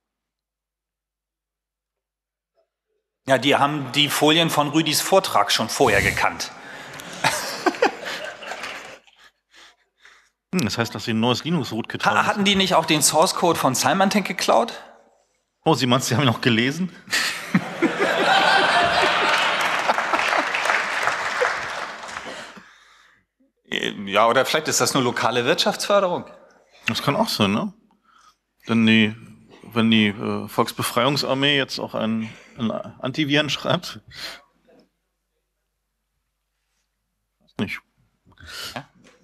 Ja, die haben die Folien von Rüdis Vortrag schon vorher gekannt. Hm, das heißt, dass sie ein neues Linux-Rootkit haben. Hatten die nicht auch den Source-Code von Symantec geklaut? Oh, Sie meinst, Sie haben ihn noch gelesen? Ja, oder vielleicht ist das nur lokale Wirtschaftsförderung. Das kann auch sein, ne? Denn die, wenn die äh, Volksbefreiungsarmee jetzt auch einen, einen Antiviren schreibt. Weiß nicht. Ja,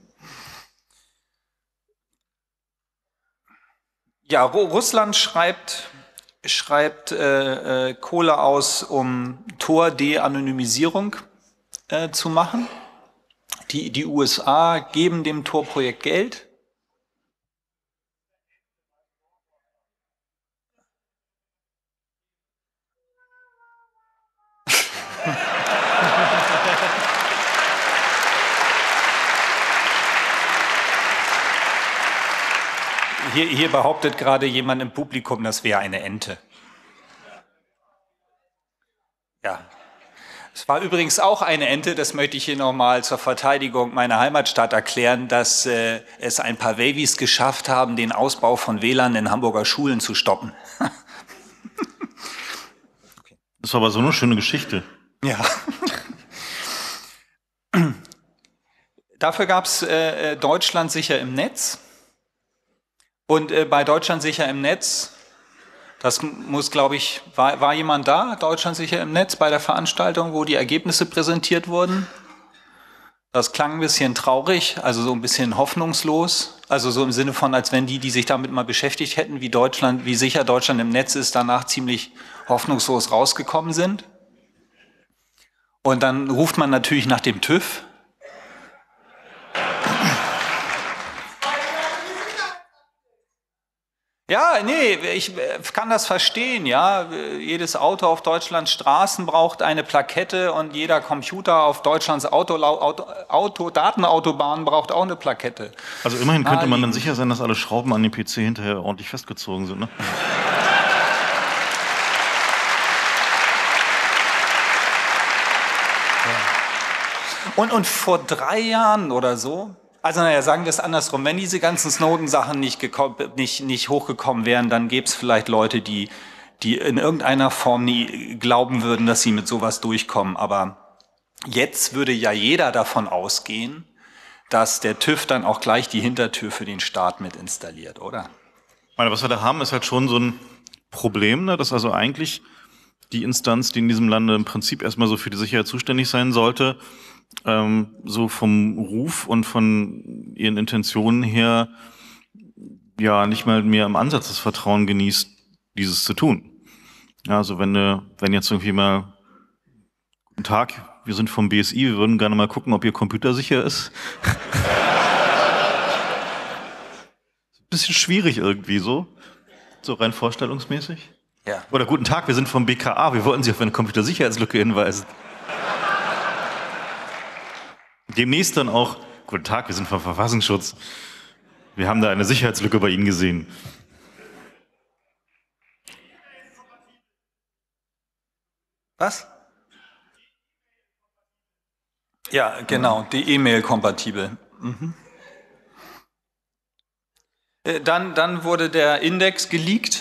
ja Ru- Russland schreibt, schreibt äh, äh, Kohle aus, um Tor-De-Anonymisierung äh, zu machen. Die, die U S A geben dem Tor-Projekt Geld. Hier, hier behauptet gerade jemand im Publikum, das wäre eine Ente. Ja. Es war übrigens auch eine Ente, das möchte ich hier nochmal zur Verteidigung meiner Heimatstadt erklären, dass äh, es ein paar Wavies geschafft haben, den Ausbau von W L A N in Hamburger Schulen zu stoppen. Okay. Das war aber so eine schöne Geschichte. Ja. Dafür gab es äh, Deutschland sicher im Netz. Und äh, bei Deutschland sicher im Netz, das muss, glaube ich, war, war jemand da, Deutschland sicher im Netz, bei der Veranstaltung, wo die Ergebnisse präsentiert wurden? Das klang ein bisschen traurig, also so ein bisschen hoffnungslos. Also so im Sinne von, als wenn die, die sich damit mal beschäftigt hätten, wie Deutschland, wie sicher Deutschland im Netz ist, danach ziemlich hoffnungslos rausgekommen sind. Und dann ruft man natürlich nach dem TÜV. Ja, nee, ich kann das verstehen, ja. Jedes Auto auf Deutschlands Straßen braucht eine Plakette und jeder Computer auf Deutschlands Auto, Auto, Auto, Datenautobahn braucht auch eine Plakette. Also immerhin könnte man dann sicher sein, dass alle Schrauben an dem P C hinterher ordentlich festgezogen sind, ne? Und, und vor drei Jahren oder so, also naja, sagen wir es andersrum, wenn diese ganzen Snowden-Sachen nicht, nicht, nicht hochgekommen wären, dann gäbe es vielleicht Leute, die, die in irgendeiner Form nie glauben würden, dass sie mit sowas durchkommen. Aber jetzt würde ja jeder davon ausgehen, dass der TÜV dann auch gleich die Hintertür für den Staat mit installiert, oder? Ich meine, was wir da haben, ist halt schon so ein Problem, ne? Dass also eigentlich die Instanz, die in diesem Lande im Prinzip erstmal so für die Sicherheit zuständig sein sollte, ähm, so vom Ruf und von ihren Intentionen her ja nicht mal mehr im Ansatz das Vertrauen genießt, dieses zu tun. Ja, also wenn, äh, wenn jetzt irgendwie mal, guten Tag, wir sind vom B S I, wir würden gerne mal gucken, ob Ihr Computer sicher ist. Bisschen schwierig irgendwie so, so rein vorstellungsmäßig. Ja. Oder guten Tag, wir sind vom B K A, wir wollten Sie auf eine Computersicherheitslücke hinweisen. Demnächst dann auch, guten Tag, wir sind vom Verfassungsschutz. Wir haben da eine Sicherheitslücke bei Ihnen gesehen. Was? Ja, genau, die E-Mail-kompatibel. Mhm. Dann, dann wurde der Index geleakt.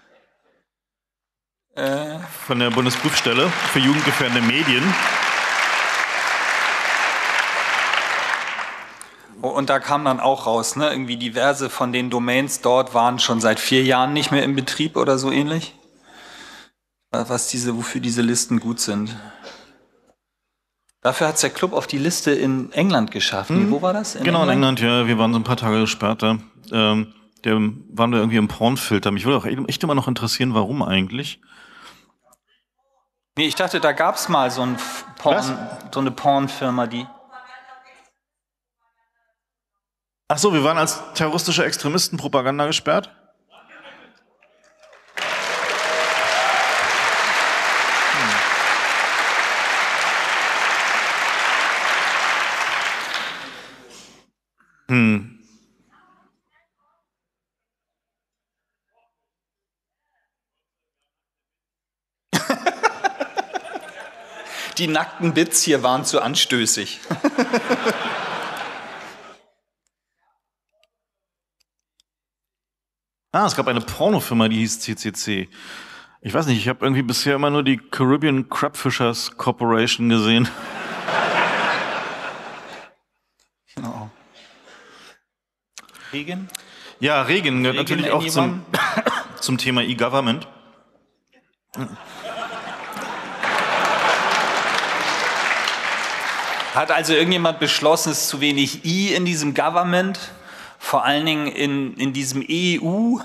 Äh, Von der Bundesprüfstelle für jugendgefährdende Medien. Und da kam dann auch raus, ne, irgendwie diverse von den Domains dort waren schon seit vier Jahren nicht mehr im Betrieb oder so ähnlich. Was diese, wofür diese Listen gut sind. Dafür hat es der Club auf die Liste in England geschafft. Hm. Nee, wo war das? In genau, England? in England, ja. Wir waren so ein paar Tage gesperrt da. Ähm, der waren wir irgendwie im Pornfilter. Mich würde auch echt immer noch interessieren, warum eigentlich. Nee, ich dachte, da gab es mal so, ein Porn, so eine Pornfirma, die... Ach so, wir waren als terroristische Extremisten Propaganda gesperrt? Hm. Die nackten Bits hier waren zu anstößig. Ah, es gab eine Pornofirma, die hieß C C C. Ich weiß nicht, ich habe irgendwie bisher immer nur die Caribbean Crabfishers Corporation gesehen. Genau. Regen? Ja, Regen gehört Regen, natürlich auch zum, zum Thema E-Government. Hat also irgendjemand beschlossen, es ist zu wenig I in diesem Government, vor allen Dingen in, in diesem E U?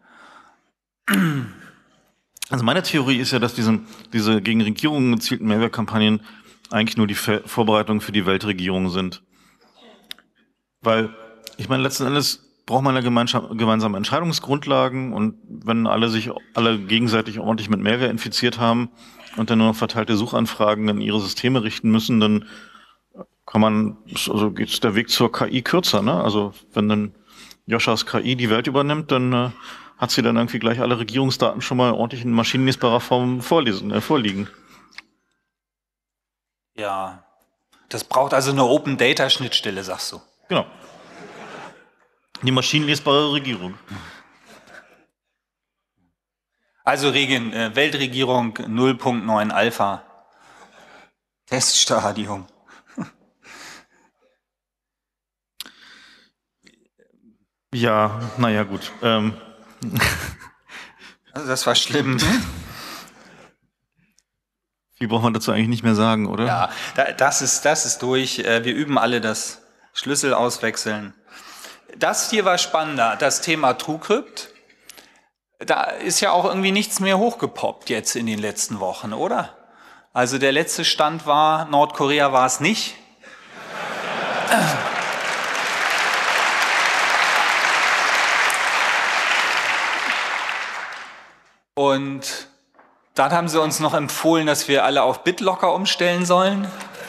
Also meine Theorie ist ja, dass diesen, diese gegen Regierungen gezielten Mehrwertkampagnen eigentlich nur die Ver- Vorbereitungen für die Weltregierung sind. Weil, ich meine, letzten Endes braucht man ja gemeinsam, gemeinsame Entscheidungsgrundlagen und wenn alle sich alle gegenseitig ordentlich mit Malware infiziert haben und dann nur noch verteilte Suchanfragen in ihre Systeme richten müssen, dann kann man, also geht der Weg zur K I kürzer, ne? Also wenn dann Joschas K I die Welt übernimmt, dann äh, hat sie dann irgendwie gleich alle Regierungsdaten schon mal ordentlich in maschinenlesbarer Form vorlesen, äh, vorliegen. Ja, das braucht also eine Open-Data-Schnittstelle, sagst du. Genau. Die maschinenlesbare Regierung. Also Regen, äh, Weltregierung null Punkt neun Alpha. Teststadium. Ja, naja, gut. Ähm. Also das war schlimm. Viel braucht man dazu eigentlich nicht mehr sagen, oder? Ja, da, das ist, das ist durch. Wir üben alle das Schlüssel auswechseln. Das hier war spannender, das Thema TrueCrypt. Da ist ja auch irgendwie nichts mehr hochgepoppt jetzt in den letzten Wochen, oder? Also der letzte Stand war, Nordkorea war es nicht. Und dann haben sie uns noch empfohlen, dass wir alle auf BitLocker umstellen sollen.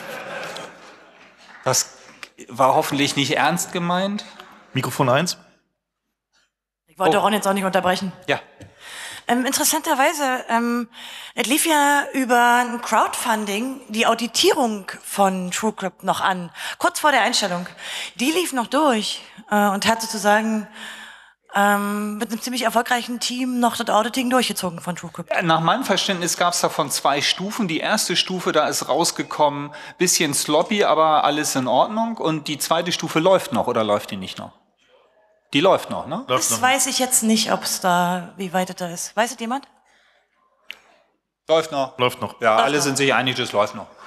Das war hoffentlich nicht ernst gemeint. Mikrofon eins. Ich wollte Oh. Ron jetzt auch nicht unterbrechen. Ja. Ähm, interessanterweise, ähm, es lief ja über ein Crowdfunding die Auditierung von TrueCrypt noch an, kurz vor der Einstellung. Die lief noch durch äh, und hat sozusagen ähm, mit einem ziemlich erfolgreichen Team noch das Auditing durchgezogen von TrueCrypt. Nach meinem Verständnis gab es davon zwei Stufen. Die erste Stufe, da ist rausgekommen, bisschen sloppy, aber alles in Ordnung. Und die zweite Stufe läuft noch, oder läuft die nicht noch? Die läuft noch, ne? Läuft Das noch. weiß ich jetzt nicht, ob es da, wie weit es da ist. Weiß es jemand? Läuft noch. Läuft noch. Ja, Läuft alle noch. sind sich einig, das läuft noch.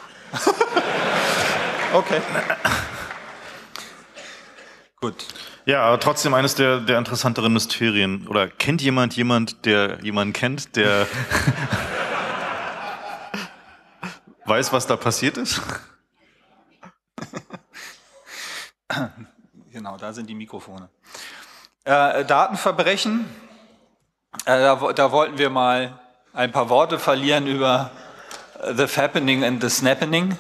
Okay. Gut. Ja, aber trotzdem eines der, der interessanteren Mysterien. Oder kennt jemand jemand, der jemanden kennt, der weiß, was da passiert ist? Genau, da sind die Mikrofone. Äh, Datenverbrechen. Äh, da, wo- da wollten wir mal ein paar Worte verlieren über äh, the fappening and the snappening.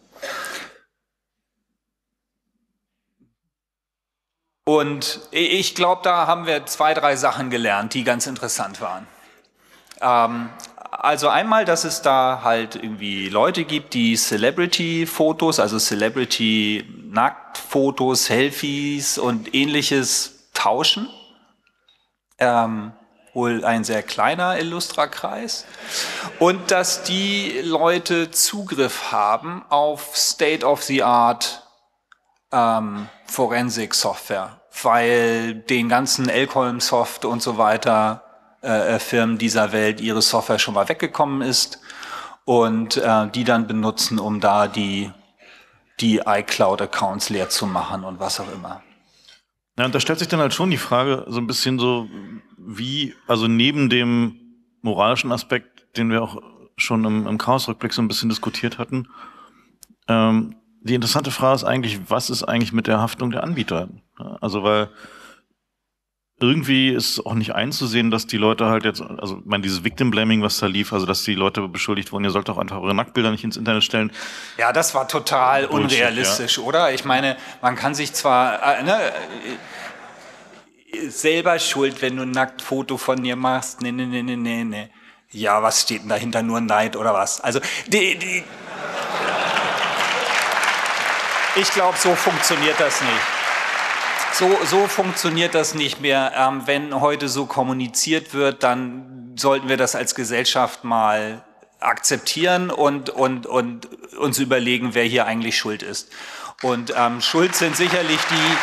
Und ich glaube, da haben wir zwei, drei Sachen gelernt, die ganz interessant waren. Ähm, also einmal, dass es da halt irgendwie Leute gibt, die Celebrity-Fotos, also Celebrity-Nacktfotos, Selfies und ähnliches tauschen. Ähm, wohl ein sehr kleiner Illustra-Kreis. Und dass die Leute Zugriff haben auf State-of-the-Art ähm, Forensik-Software, weil den ganzen Elkholm-Soft und so weiter äh, Firmen dieser Welt ihre Software schon mal weggekommen ist und äh, die dann benutzen, um da die, die iCloud-Accounts leer zu machen und was auch immer. Ja, und da stellt sich dann halt schon die Frage, so ein bisschen so, wie, also neben dem moralischen Aspekt, den wir auch schon im, im Chaos-Rückblick so ein bisschen diskutiert hatten, ähm, die interessante Frage ist eigentlich, was ist eigentlich mit der Haftung der Anbieter? Ja, also weil irgendwie ist auch nicht einzusehen, dass die Leute halt jetzt, also ich meine, dieses Victim Blaming, was da lief, also dass die Leute beschuldigt wurden, ihr sollt doch einfach eure Nacktbilder nicht ins Internet stellen. Ja, das war total Bullshit, unrealistisch, ja. Oder? Ich meine, man kann sich zwar äh, ne, äh, selber schuld, wenn du ein Nacktfoto von dir machst. Nee, nee, nee, nee, nee, nee. Ja, was steht denn dahinter? Nur Neid oder was? Also, die, die ich glaube, so funktioniert das nicht. So, so funktioniert das nicht mehr. Ähm, wenn heute so kommuniziert wird, dann sollten wir das als Gesellschaft mal akzeptieren und, und, und uns überlegen, wer hier eigentlich schuld ist. Und ähm, schuld sind sicherlich die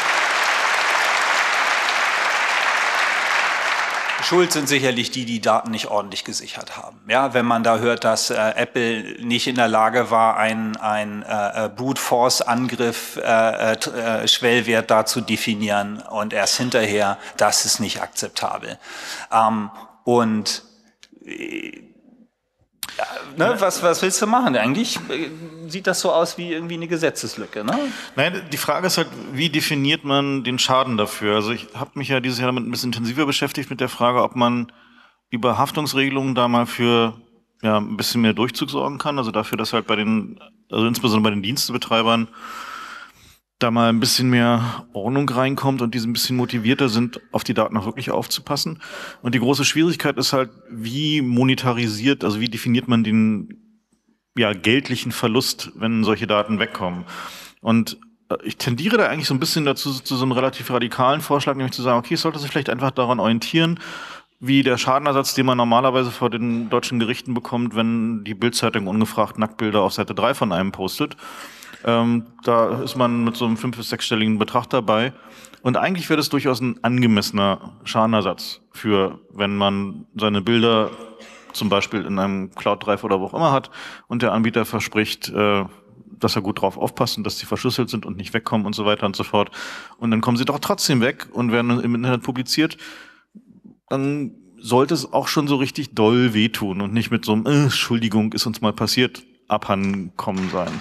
Schuld sind sicherlich die, die Daten nicht ordentlich gesichert haben. Ja, wenn man da hört, dass äh, Apple nicht in der Lage war, einen ein, äh, Brute Force Angriff äh, äh, Schwellwert da zu definieren und erst hinterher, das ist nicht akzeptabel. Ähm, und äh, Ne, was, was willst du machen? Eigentlich sieht das so aus wie irgendwie eine Gesetzeslücke. Ne? Nein, die Frage ist halt, wie definiert man den Schaden dafür? Also ich habe mich ja dieses Jahr damit ein bisschen intensiver beschäftigt mit der Frage, ob man über Haftungsregelungen da mal für ja, ein bisschen mehr Durchzug sorgen kann. Also dafür, dass halt bei den, also insbesondere bei den Dienstebetreibern, da mal ein bisschen mehr Ordnung reinkommt und die ein bisschen motivierter sind, auf die Daten auch wirklich aufzupassen. Und die große Schwierigkeit ist halt, wie monetarisiert, also wie definiert man den ja, geldlichen Verlust, wenn solche Daten wegkommen. Und ich tendiere da eigentlich so ein bisschen dazu, zu so einem relativ radikalen Vorschlag, nämlich zu sagen, okay, es sollte sich vielleicht einfach daran orientieren, wie der Schadenersatz, den man normalerweise vor den deutschen Gerichten bekommt, wenn die Bild-Zeitung ungefragt Nacktbilder auf Seite drei von einem postet. Ähm, da ist man mit so einem fünf- bis sechsstelligen Betrag dabei. Und eigentlich wäre das durchaus ein angemessener Schadenersatz für, wenn man seine Bilder zum Beispiel in einem Cloud Drive oder wo auch immer hat und der Anbieter verspricht, äh, dass er gut drauf aufpasst und dass sie verschlüsselt sind und nicht wegkommen und so weiter und so fort. Und dann kommen sie doch trotzdem weg und werden im Internet publiziert. Dann sollte es auch schon so richtig doll wehtun und nicht mit so einem äh, Entschuldigung, ist uns mal passiert, abhandenkommen sein.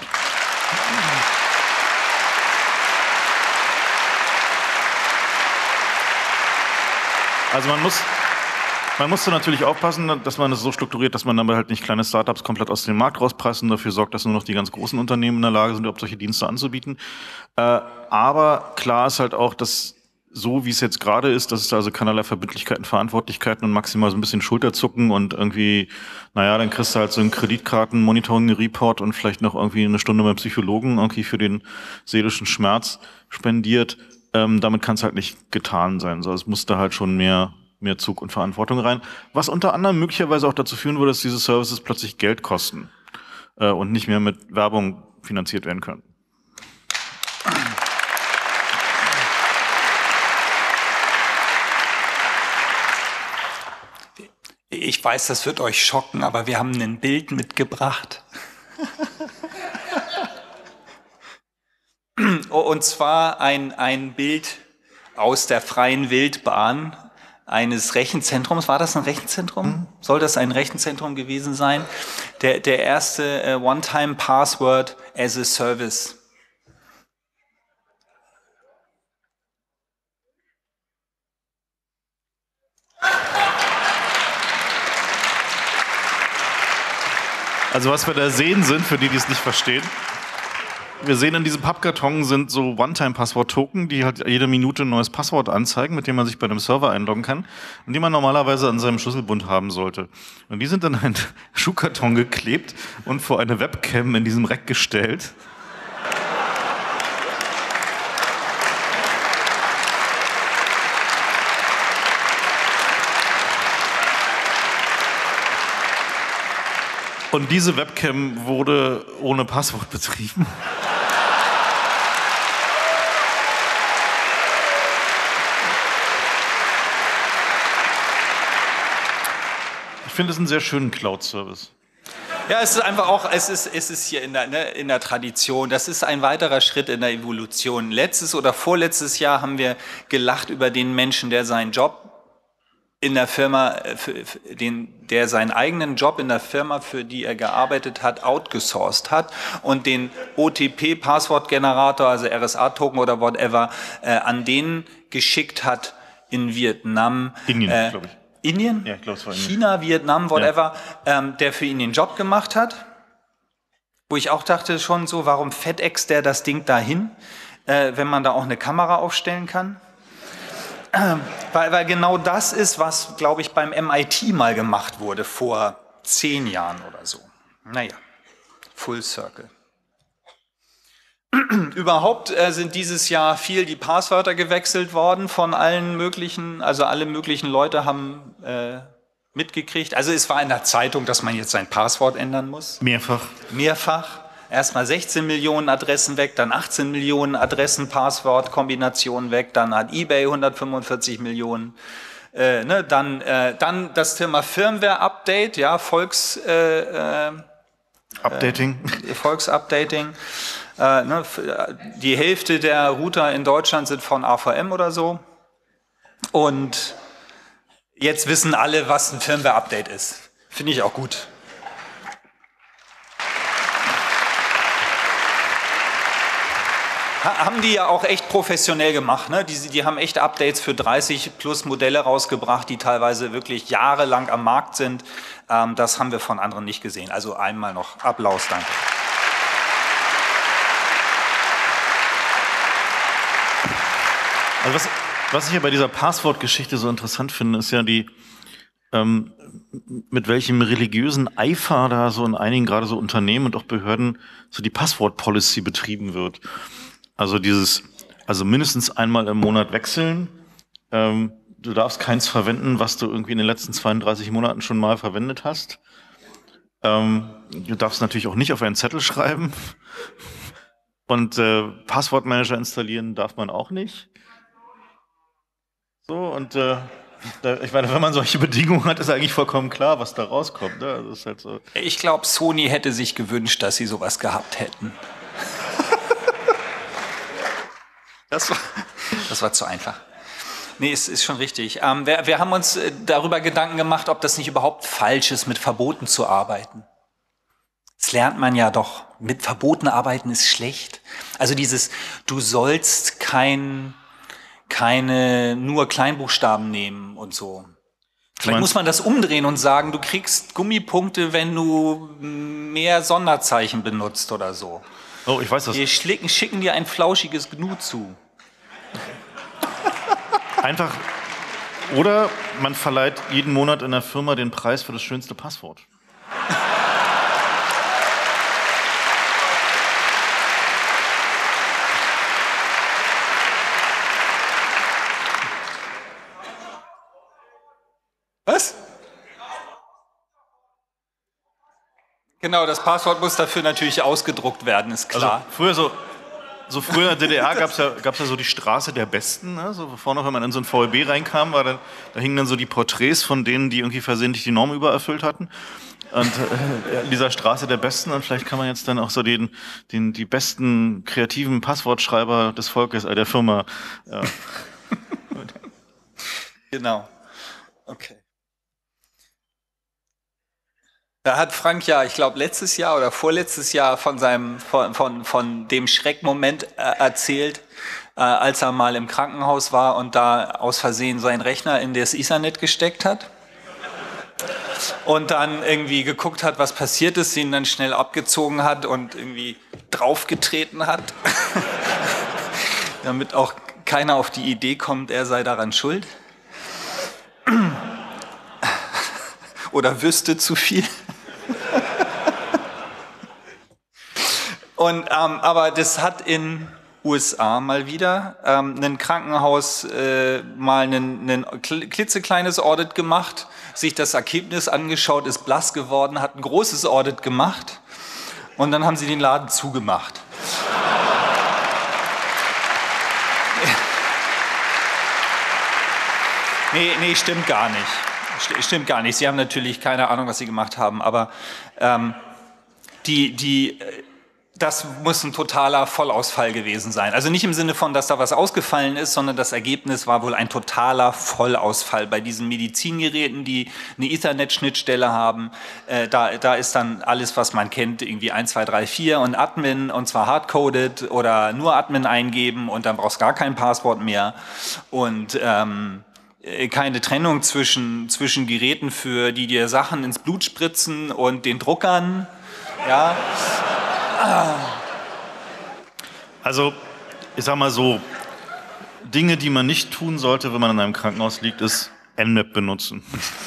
Also man muss, man muss da natürlich aufpassen, dass man es so strukturiert, dass man dabei halt nicht kleine Startups komplett aus dem Markt rauspressen, dafür sorgt, dass nur noch die ganz großen Unternehmen in der Lage sind, überhaupt solche Dienste anzubieten. Äh, aber klar ist halt auch, dass so wie es jetzt gerade ist, dass es da also keinerlei Verbindlichkeiten, Verantwortlichkeiten und maximal so ein bisschen Schulterzucken und irgendwie, naja, dann kriegst du halt so einen Kreditkarten-Monitoring-Report und vielleicht noch irgendwie eine Stunde beim Psychologen irgendwie für den seelischen Schmerz spendiert. Ähm, damit kann es halt nicht getan sein. Also es muss da halt schon mehr, mehr Zug und Verantwortung rein. Was unter anderem möglicherweise auch dazu führen würde, dass diese Services plötzlich Geld kosten äh, und nicht mehr mit Werbung finanziert werden können. Ich weiß, das wird euch schocken, aber wir haben ein Bild mitgebracht. Und zwar ein, ein Bild aus der freien Wildbahn eines Rechenzentrums. War das ein Rechenzentrum? Soll das ein Rechenzentrum gewesen sein? Der, der erste äh, One-Time-Password as a Service. Also was wir da sehen sind, für die, die es nicht verstehen, wir sehen in diesem Pappkarton sind so One-Time-Passwort-Token, die halt jede Minute ein neues Passwort anzeigen, mit dem man sich bei einem Server einloggen kann und die man normalerweise an seinem Schlüsselbund haben sollte. Und die sind in einen Schuhkarton geklebt und vor eine Webcam in diesem Rack gestellt. Und diese Webcam wurde ohne Passwort betrieben. Ich finde es einen sehr schönen Cloud-Service. Ja, es ist einfach auch, es ist, es ist hier in der, ne, in der Tradition, das ist ein weiterer Schritt in der Evolution. Letztes oder vorletztes Jahr haben wir gelacht über den Menschen, der seinen Job in der Firma, für, für den, der seinen eigenen Job in der Firma, für die er gearbeitet hat, outgesourced hat und den O T P-Passwortgenerator, also R S A-Token oder whatever, äh, an denen geschickt hat, in Vietnam. Indien, äh, glaube ich. Indien? Ja, ich glaube, es war Indien. China, Vietnam, whatever, ja. ähm, der für ihn den Job gemacht hat. Wo ich auch dachte schon so, warum FedEx der das Ding dahin, äh, wenn man da auch eine Kamera aufstellen kann? Ähm, weil, weil genau das ist, was, glaube ich, beim M I T mal gemacht wurde, vor zehn Jahren oder so. Naja, Full Circle. Überhaupt äh, sind dieses Jahr viel die Passwörter gewechselt worden von allen möglichen, also alle möglichen Leute haben äh, mitgekriegt. Also es war in der Zeitung, dass man jetzt sein Passwort ändern muss. Mehrfach. Mehrfach. Erstmal sechzehn Millionen Adressen weg, dann achtzehn Millionen Adressen, Passwortkombinationen weg, dann hat eBay hundertfünfundvierzig Millionen. Äh, ne, dann, äh, dann das Thema Firmware-Update, ja, Volks... Äh, äh, Updating. Äh, Volksupdating. Äh, ne, die Hälfte der Router in Deutschland sind von A V M oder so. Und jetzt wissen alle, was ein Firmware-Update ist. Finde ich auch gut. Ha, haben die ja auch echt professionell gemacht. Ne? Die, die haben echt Updates für dreißig plus Modelle rausgebracht, die teilweise wirklich jahrelang am Markt sind. Ähm, das haben wir von anderen nicht gesehen. Also einmal noch Applaus, danke. Also was, was ich ja bei dieser Passwortgeschichte so interessant finde, ist ja die, ähm, mit welchem religiösen Eifer da so in einigen gerade so Unternehmen und auch Behörden so die Passwort-Policy betrieben wird. Also dieses, also mindestens einmal im Monat wechseln. Ähm, du darfst keins verwenden, was du irgendwie in den letzten zweiunddreißig Monaten schon mal verwendet hast. Ähm, du darfst natürlich auch nicht auf einen Zettel schreiben. Und äh, Passwortmanager installieren darf man auch nicht. So, und äh, da, ich meine, wenn man solche Bedingungen hat, ist eigentlich vollkommen klar, was da rauskommt. Ne? Also ist halt so. Ich glaube, Sony hätte sich gewünscht, dass sie sowas gehabt hätten. Das war, das war zu einfach. Nee, es ist schon richtig. Ähm, wir, wir haben uns darüber Gedanken gemacht, ob das nicht überhaupt falsch ist, mit Verboten zu arbeiten. Das lernt man ja doch. Mit Verboten arbeiten ist schlecht. Also dieses, du sollst kein, keine nur Kleinbuchstaben nehmen und so. Vielleicht muss man das umdrehen und sagen, du kriegst Gummipunkte, wenn du mehr Sonderzeichen benutzt oder so. Oh, ich weiß das. Wir schicken, schicken dir ein flauschiges Gnu zu. Einfach. Oder man verleiht jeden Monat in der Firma den Preis für das schönste Passwort. Was? Genau, das Passwort muss dafür natürlich ausgedruckt werden, ist klar. Also früher so, so früher in der D D R gab es ja, gab's ja so die Straße der Besten. Ne? So vorne, wenn man in so ein V E B reinkam, war dann, da hingen dann so die Porträts von denen, die irgendwie versehentlich die Norm übererfüllt hatten. Und äh, in dieser Straße der Besten, und vielleicht kann man jetzt dann auch so den, den die besten kreativen Passwortschreiber des Volkes, äh, der Firma. Ja. Genau. Okay. Da hat Frank ja, ich glaube, letztes Jahr oder vorletztes Jahr von seinem, von, von, von dem Schreckmoment äh, erzählt, äh, als er mal im Krankenhaus war und da aus Versehen seinen Rechner in das Ethernet gesteckt hat. Und dann irgendwie geguckt hat, was passiert ist, ihn dann schnell abgezogen hat und irgendwie draufgetreten hat. Damit auch keiner auf die Idee kommt, er sei daran schuld. Oder wüsste zu viel. Und, ähm, aber das hat in U S A mal wieder ähm, ein Krankenhaus äh, mal ein, ein klitzekleines Audit gemacht, sich das Ergebnis angeschaut, ist blass geworden, hat ein großes Audit gemacht und dann haben sie den Laden zugemacht. Nee, nee, stimmt gar nicht. Stimmt gar nicht. Sie haben natürlich keine Ahnung, was sie gemacht haben, aber ähm, die, die, das muss ein totaler Vollausfall gewesen sein. Also nicht im Sinne von, dass da was ausgefallen ist, sondern das Ergebnis war wohl ein totaler Vollausfall bei diesen Medizingeräten, die eine Ethernet-Schnittstelle haben. Äh, da, da ist dann alles, was man kennt, irgendwie eins, zwei, drei, vier und Admin, und zwar hardcoded oder nur Admin eingeben und dann brauchst du gar kein Passwort mehr. Und ähm, keine Trennung zwischen, zwischen Geräten, für die dir Sachen ins Blut spritzen und den Druckern. Ja. Also, ich sag mal so, Dinge, die man nicht tun sollte, wenn man in einem Krankenhaus liegt, ist N MAP benutzen.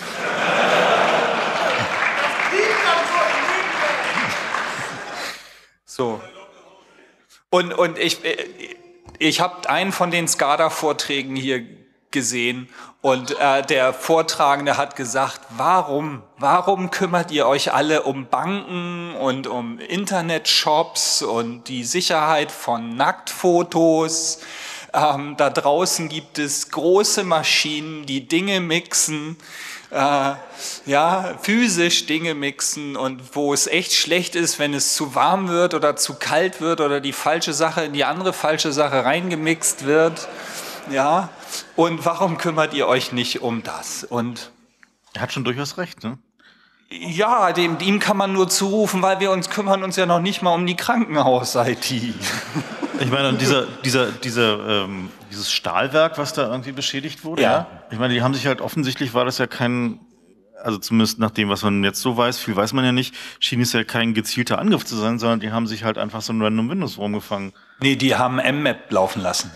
So. Und, und ich, ich habe einen von den SCADA-Vorträgen hier gesehen und äh, der Vortragende hat gesagt, warum, warum kümmert ihr euch alle um Banken und um Internetshops und die Sicherheit von Nacktfotos? Ähm, da draußen gibt es große Maschinen, die Dinge mixen, äh, ja, physisch Dinge mixen und wo es echt schlecht ist, wenn es zu warm wird oder zu kalt wird oder die falsche Sache in die andere falsche Sache reingemixt wird. Ja, und warum kümmert ihr euch nicht um das? Und er hat schon durchaus recht, ne? Ja, dem, ihm kann man nur zurufen, weil wir uns kümmern uns ja noch nicht mal um die Krankenhaus-I T. Ich meine, und dieser, dieser, dieser, ähm, dieses Stahlwerk, was da irgendwie beschädigt wurde, Ja. ja. Ich meine, die haben sich halt offensichtlich, war das ja kein, also zumindest nach dem, was man jetzt so weiß, viel weiß man ja nicht, schien es ja kein gezielter Angriff zu sein, sondern die haben sich halt einfach so ein random Windows rumgefangen. Nee, die haben M MAP laufen lassen.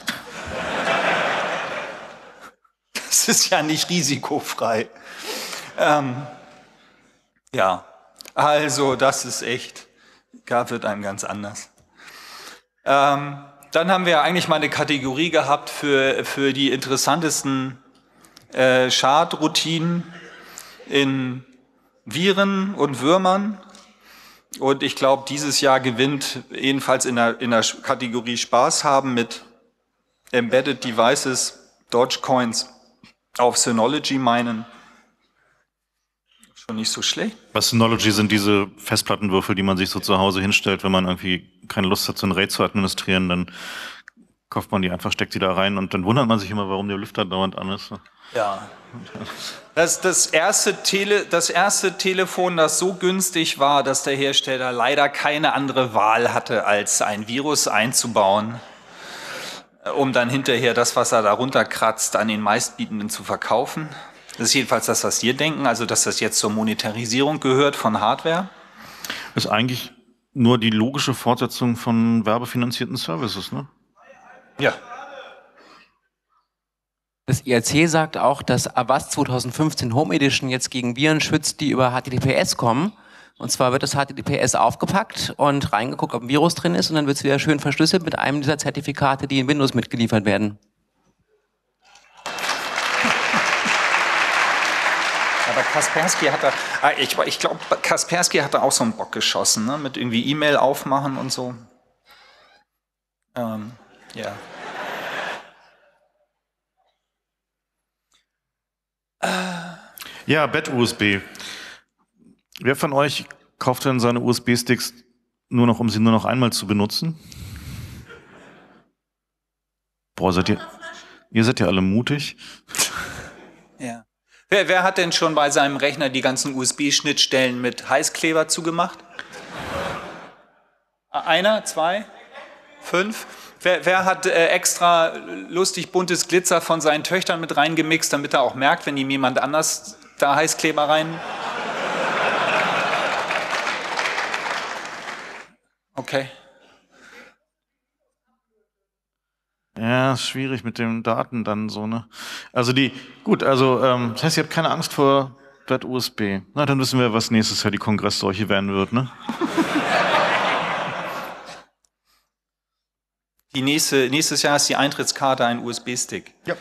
Das ist ja nicht risikofrei. Ähm, ja, also das ist echt, da wird einem ganz anders. Ähm, dann haben wir eigentlich mal eine Kategorie gehabt für, für die interessantesten äh, Schadroutinen in Viren und Würmern. Und ich glaube, dieses Jahr gewinnt jedenfalls in der, in der Kategorie Spaß haben mit Embedded Devices, Dogecoins auf Synology meinen. Schon nicht so schlecht. Was Synology sind diese Festplattenwürfel, die man sich so zu Hause hinstellt, wenn man irgendwie keine Lust hat, so ein RAID zu administrieren, dann kauft man die einfach, steckt die da rein und dann wundert man sich immer, warum der Lüfter dauernd an ist. Ja. Das, das, erste Tele, das erste Telefon, das so günstig war, dass der Hersteller leider keine andere Wahl hatte, als ein Virus einzubauen, um dann hinterher das, was er da runterkratzt, an den Meistbietenden zu verkaufen. Das ist jedenfalls das, was wir denken, also dass das jetzt zur Monetarisierung gehört von Hardware. Ist eigentlich nur die logische Fortsetzung von werbefinanzierten Services, ne? Ja. Das I R C sagt auch, dass Avast zwanzig fünfzehn Home Edition jetzt gegen Viren schützt, die über H T T P S kommen. Und zwar wird das H T T P S aufgepackt und reingeguckt, ob ein Virus drin ist und dann wird es wieder schön verschlüsselt mit einem dieser Zertifikate, die in Windows mitgeliefert werden. Aber Kaspersky hat da, ich, ich glaube, Kaspersky hat da auch so einen Bock geschossen, ne? Mit irgendwie E-Mail aufmachen und so. Ähm, ja. Ja, Bett-U S B. Wer von euch kauft denn seine U S B-Sticks nur noch, um sie nur noch einmal zu benutzen? Boah, seid ihr, ihr seid ja alle mutig. Ja. Wer, wer hat denn schon bei seinem Rechner die ganzen U S B-Schnittstellen mit Heißkleber zugemacht? Einer, zwei, fünf? Wer, wer hat äh, extra lustig buntes Glitzer von seinen Töchtern mit reingemixt, damit er auch merkt, wenn ihm jemand anders da Heißkleber rein... Okay. Ja, ist schwierig mit den Daten dann so, ne? Also die, gut, also ähm, das heißt, ihr habt keine Angst vor Bett-U S B. Na, dann wissen wir, was nächstes Jahr die Kongressseuche werden wird, ne? Die nächste, nächstes Jahr ist die Eintrittskarte ein U S B-Stick. Ja.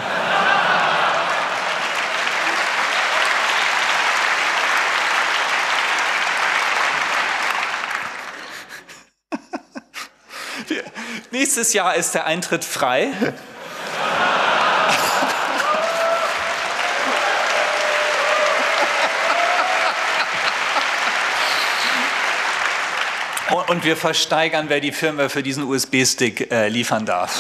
Nächstes Jahr ist der Eintritt frei. Und wir versteigern, wer die Firmware für diesen U S B-Stick äh, liefern darf.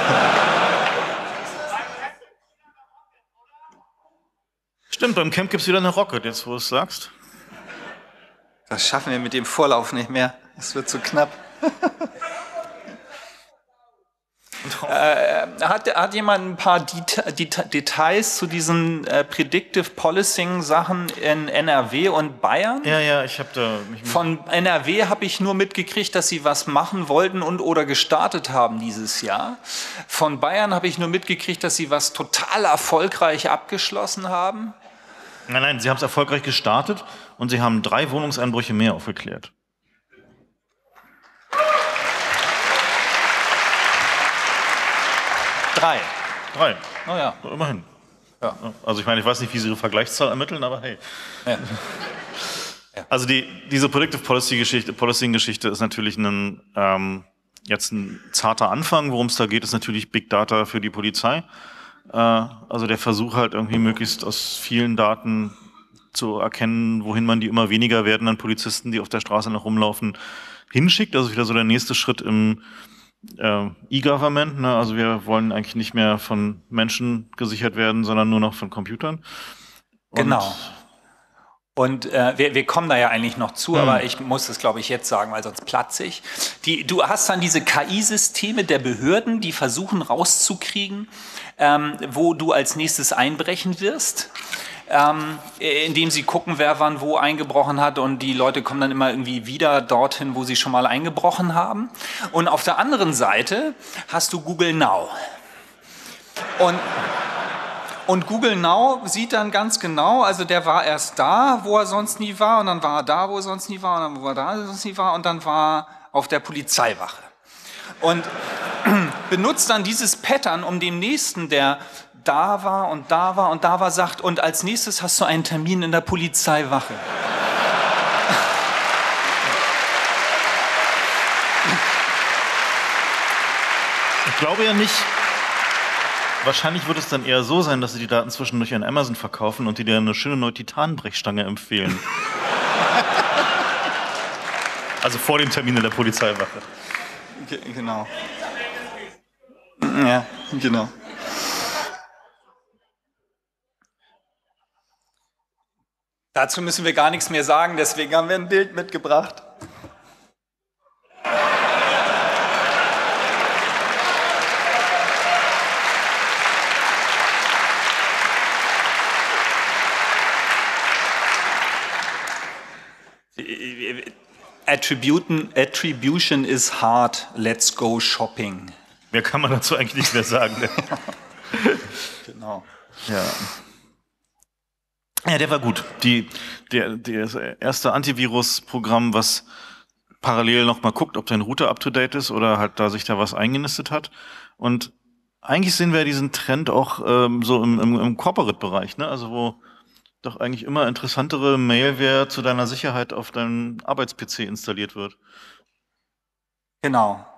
Stimmt, beim Camp gibt es wieder eine Rocket, jetzt wo du es sagst. Das schaffen wir mit dem Vorlauf nicht mehr. Es wird zu knapp. Und Äh, hat, hat jemand ein paar Deta Deta Details zu diesen äh, Predictive Policing Sachen in N R W und Bayern? Ja, ja, ich habe da... Mich Von N R W habe ich nur mitgekriegt, dass sie was machen wollten und oder gestartet haben dieses Jahr. Von Bayern habe ich nur mitgekriegt, dass sie was total erfolgreich abgeschlossen haben. Nein, nein, sie haben es erfolgreich gestartet und sie haben drei Wohnungseinbrüche mehr aufgeklärt. Drei. Drei. Oh ja. Immerhin. Ja. Also ich meine, ich weiß nicht, wie sie ihre Vergleichszahl ermitteln, aber hey. Ja. Also die, diese Predictive Policy-Geschichte Policing-Geschichte ist natürlich ein, ähm, jetzt ein zarter Anfang. Worum es da geht, ist natürlich Big Data für die Polizei. Äh, also der Versuch halt irgendwie möglichst aus vielen Daten zu erkennen, wohin man die immer weniger werdenden Polizisten, die auf der Straße noch rumlaufen, hinschickt. Also wieder so der nächste Schritt im äh, E-Government. Ne? Also wir wollen eigentlich nicht mehr von Menschen gesichert werden, sondern nur noch von Computern. Und Genau. Und äh, wir, wir kommen da ja eigentlich noch zu, hm. aber ich muss es, glaube ich, jetzt sagen, weil sonst platze ich. Die, du hast dann diese K I-Systeme der Behörden, die versuchen rauszukriegen, ähm, wo du als nächstes einbrechen wirst. Ähm, indem sie gucken, wer wann wo eingebrochen hat, und die Leute kommen dann immer irgendwie wieder dorthin, wo sie schon mal eingebrochen haben. Und auf der anderen Seite hast du Google Now. Und, und Google Now sieht dann ganz genau, also der war erst da, wo er sonst nie war, und dann war er da, wo er sonst nie war, und dann wo er da, wo er sonst nie war, und dann war er auf der Polizeiwache. Und benutzt dann dieses Pattern, um dem Nächsten, der da war und da war und da war, sagt, und als nächstes hast du einen Termin in der Polizeiwache. Ich glaube ja nicht, wahrscheinlich wird es dann eher so sein, dass sie die Daten zwischendurch an Amazon verkaufen und die dir eine schöne neue Titanbrechstange empfehlen. Also vor dem Termin in der Polizeiwache. G genau. Ja, genau. Dazu müssen wir gar nichts mehr sagen, deswegen haben wir ein Bild mitgebracht. Attribution, attribution is hard, let's go shopping. Mehr kann man dazu eigentlich nicht mehr sagen. Ne? Genau. Ja. Ja, der war gut. Die, der, das erste Antivirus-Programm, was parallel noch mal guckt, ob dein Router up-to-date ist oder halt da sich da was eingenistet hat. Und eigentlich sehen wir diesen Trend auch ähm, so im, im, im Corporate-Bereich, ne? Also wo doch eigentlich immer interessantere Malware zu deiner Sicherheit auf deinem Arbeits-P C installiert wird. Genau.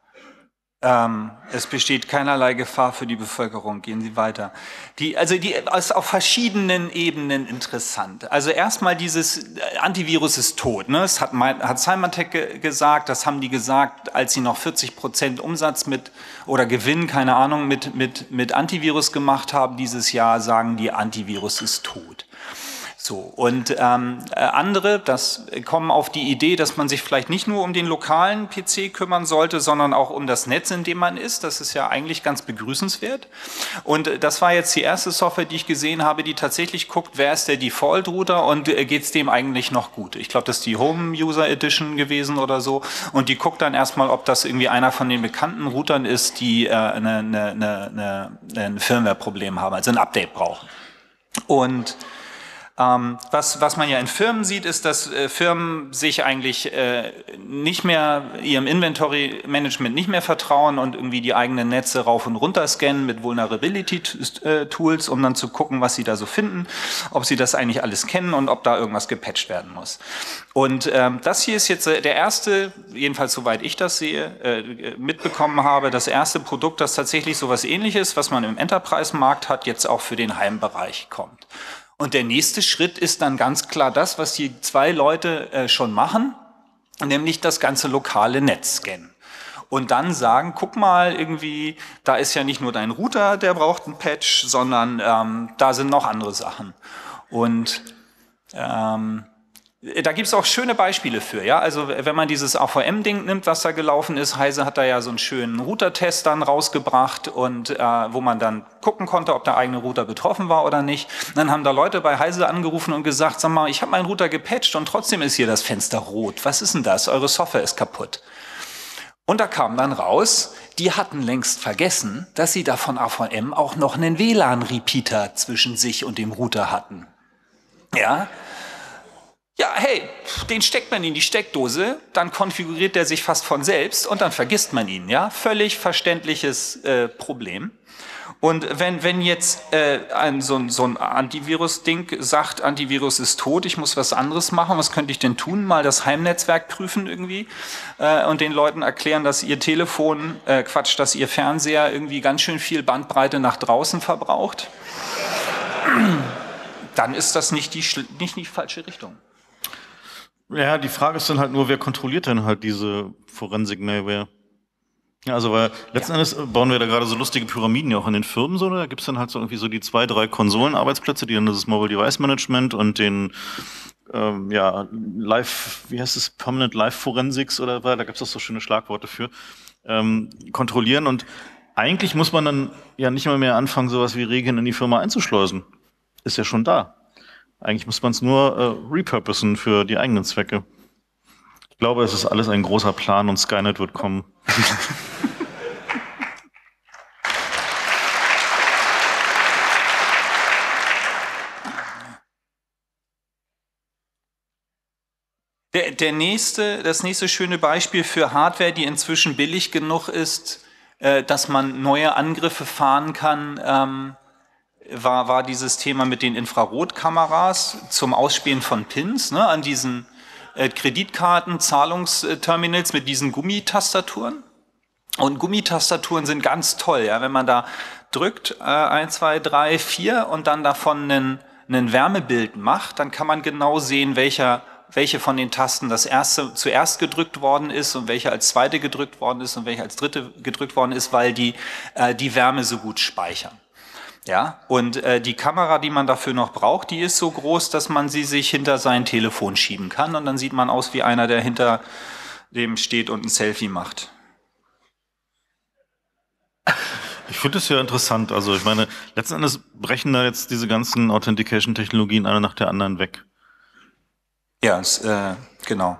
Ähm, es besteht keinerlei Gefahr für die Bevölkerung. Gehen Sie weiter. Die, also die ist auf verschiedenen Ebenen interessant. Also erstmal dieses Antivirus ist tot. Ne? Das hat, hat Symantec ge gesagt. Das haben die gesagt, als sie noch vierzig Prozent Umsatz mit oder Gewinn, keine Ahnung, mit mit mit Antivirus gemacht haben dieses Jahr. Sagen die, Antivirus ist tot. So, und ähm, andere, das kommen auf die Idee, dass man sich vielleicht nicht nur um den lokalen P C kümmern sollte, sondern auch um das Netz, in dem man ist. Das ist ja eigentlich ganz begrüßenswert. Und das war jetzt die erste Software, die ich gesehen habe, die tatsächlich guckt, wer ist der Default-Router und geht es dem eigentlich noch gut. Ich glaube, das ist die Home User Edition gewesen oder so. Und die guckt dann erstmal, ob das irgendwie einer von den bekannten Routern ist, die äh, eine, eine, eine, ein Firmware-Problem haben, also ein Update brauchen. Und Ähm, was, was man ja in Firmen sieht, ist, dass äh, Firmen sich eigentlich äh, nicht mehr, ihrem Inventory-Management nicht mehr vertrauen und irgendwie die eigenen Netze rauf und runter scannen mit Vulnerability-Tools, um dann zu gucken, was sie da so finden, ob sie das eigentlich alles kennen und ob da irgendwas gepatcht werden muss. Und ähm, das hier ist jetzt äh, der erste, jedenfalls soweit ich das sehe, äh, mitbekommen habe, das erste Produkt, das tatsächlich sowas Ähnliches, was man im Enterprise-Markt hat, jetzt auch für den Heimbereich kommt. Und der nächste Schritt ist dann ganz klar das, was die zwei Leute äh, schon machen, nämlich das ganze lokale Netz scannen. Und dann sagen, guck mal, irgendwie, da ist ja nicht nur dein Router, der braucht einen Patch, sondern ähm, da sind noch andere Sachen. Und ähm, Da gibt es auch schöne Beispiele für, ja. Also wenn man dieses A V M-Ding nimmt, was da gelaufen ist, Heise hat da ja so einen schönen Router-Test dann rausgebracht und äh, wo man dann gucken konnte, ob der eigene Router betroffen war oder nicht. Dann haben da Leute bei Heise angerufen und gesagt, sag mal, ich habe meinen Router gepatcht und trotzdem ist hier das Fenster rot. Was ist denn das? Eure Software ist kaputt. Und da kam dann raus, die hatten längst vergessen, dass sie da von A V M auch noch einen W L A N-Repeater zwischen sich und dem Router hatten. Ja. Ja, hey, den steckt man in die Steckdose, dann konfiguriert der sich fast von selbst und dann vergisst man ihn, ja, völlig verständliches äh, Problem. Und wenn, wenn jetzt äh, ein, so, so ein Antivirus-Ding sagt, Antivirus ist tot, ich muss was anderes machen, was könnte ich denn tun? Mal das Heimnetzwerk prüfen irgendwie äh, und den Leuten erklären, dass ihr Telefon, äh, Quatsch, dass ihr Fernseher irgendwie ganz schön viel Bandbreite nach draußen verbraucht, dann ist das nicht die, nicht die falsche Richtung. Ja, die Frage ist dann halt nur, wer kontrolliert denn halt diese Forensik-Malware? Ja, also weil letzten ja. Endes bauen wir da gerade so lustige Pyramiden ja auch in den Firmen, so, da gibt's dann halt so irgendwie so die zwei, drei Konsolenarbeitsplätze, die dann das Mobile Device Management und den ähm, ja, Live, wie heißt es, Permanent Live Forensics oder da gibt's auch so schöne Schlagworte für, ähm, kontrollieren und eigentlich muss man dann ja nicht mal mehr anfangen, sowas wie Regeln in die Firma einzuschleusen. Ist ja schon da. Eigentlich muss man es nur äh, repurposen für die eigenen Zwecke. Ich glaube, es ist alles ein großer Plan und Skynet wird kommen. Der, der nächste, das nächste schöne Beispiel für Hardware, die inzwischen billig genug ist, äh, dass man neue Angriffe fahren kann, ähm, War, war dieses Thema mit den Infrarotkameras zum Ausspielen von Pins, ne, an diesen äh, Kreditkarten, Zahlungsterminals mit diesen Gummitastaturen. Und Gummitastaturen sind ganz toll, ja, wenn man da drückt, äh, eins, zwei, drei, vier und dann davon einen, einen Wärmebild macht, dann kann man genau sehen, welcher, welche von den Tasten das erste zuerst gedrückt worden ist und welche als zweite gedrückt worden ist und welche als dritte gedrückt worden ist, weil die äh, die Wärme so gut speichern. Ja, und äh, die Kamera, die man dafür noch braucht, die ist so groß, dass man sie sich hinter sein Telefon schieben kann und dann sieht man aus wie einer, der hinter dem steht und ein Selfie macht. Ich finde das ja interessant. Also ich meine, letzten Endes brechen da jetzt diese ganzen Authentication-Technologien eine nach der anderen weg. Ja, es, äh, genau.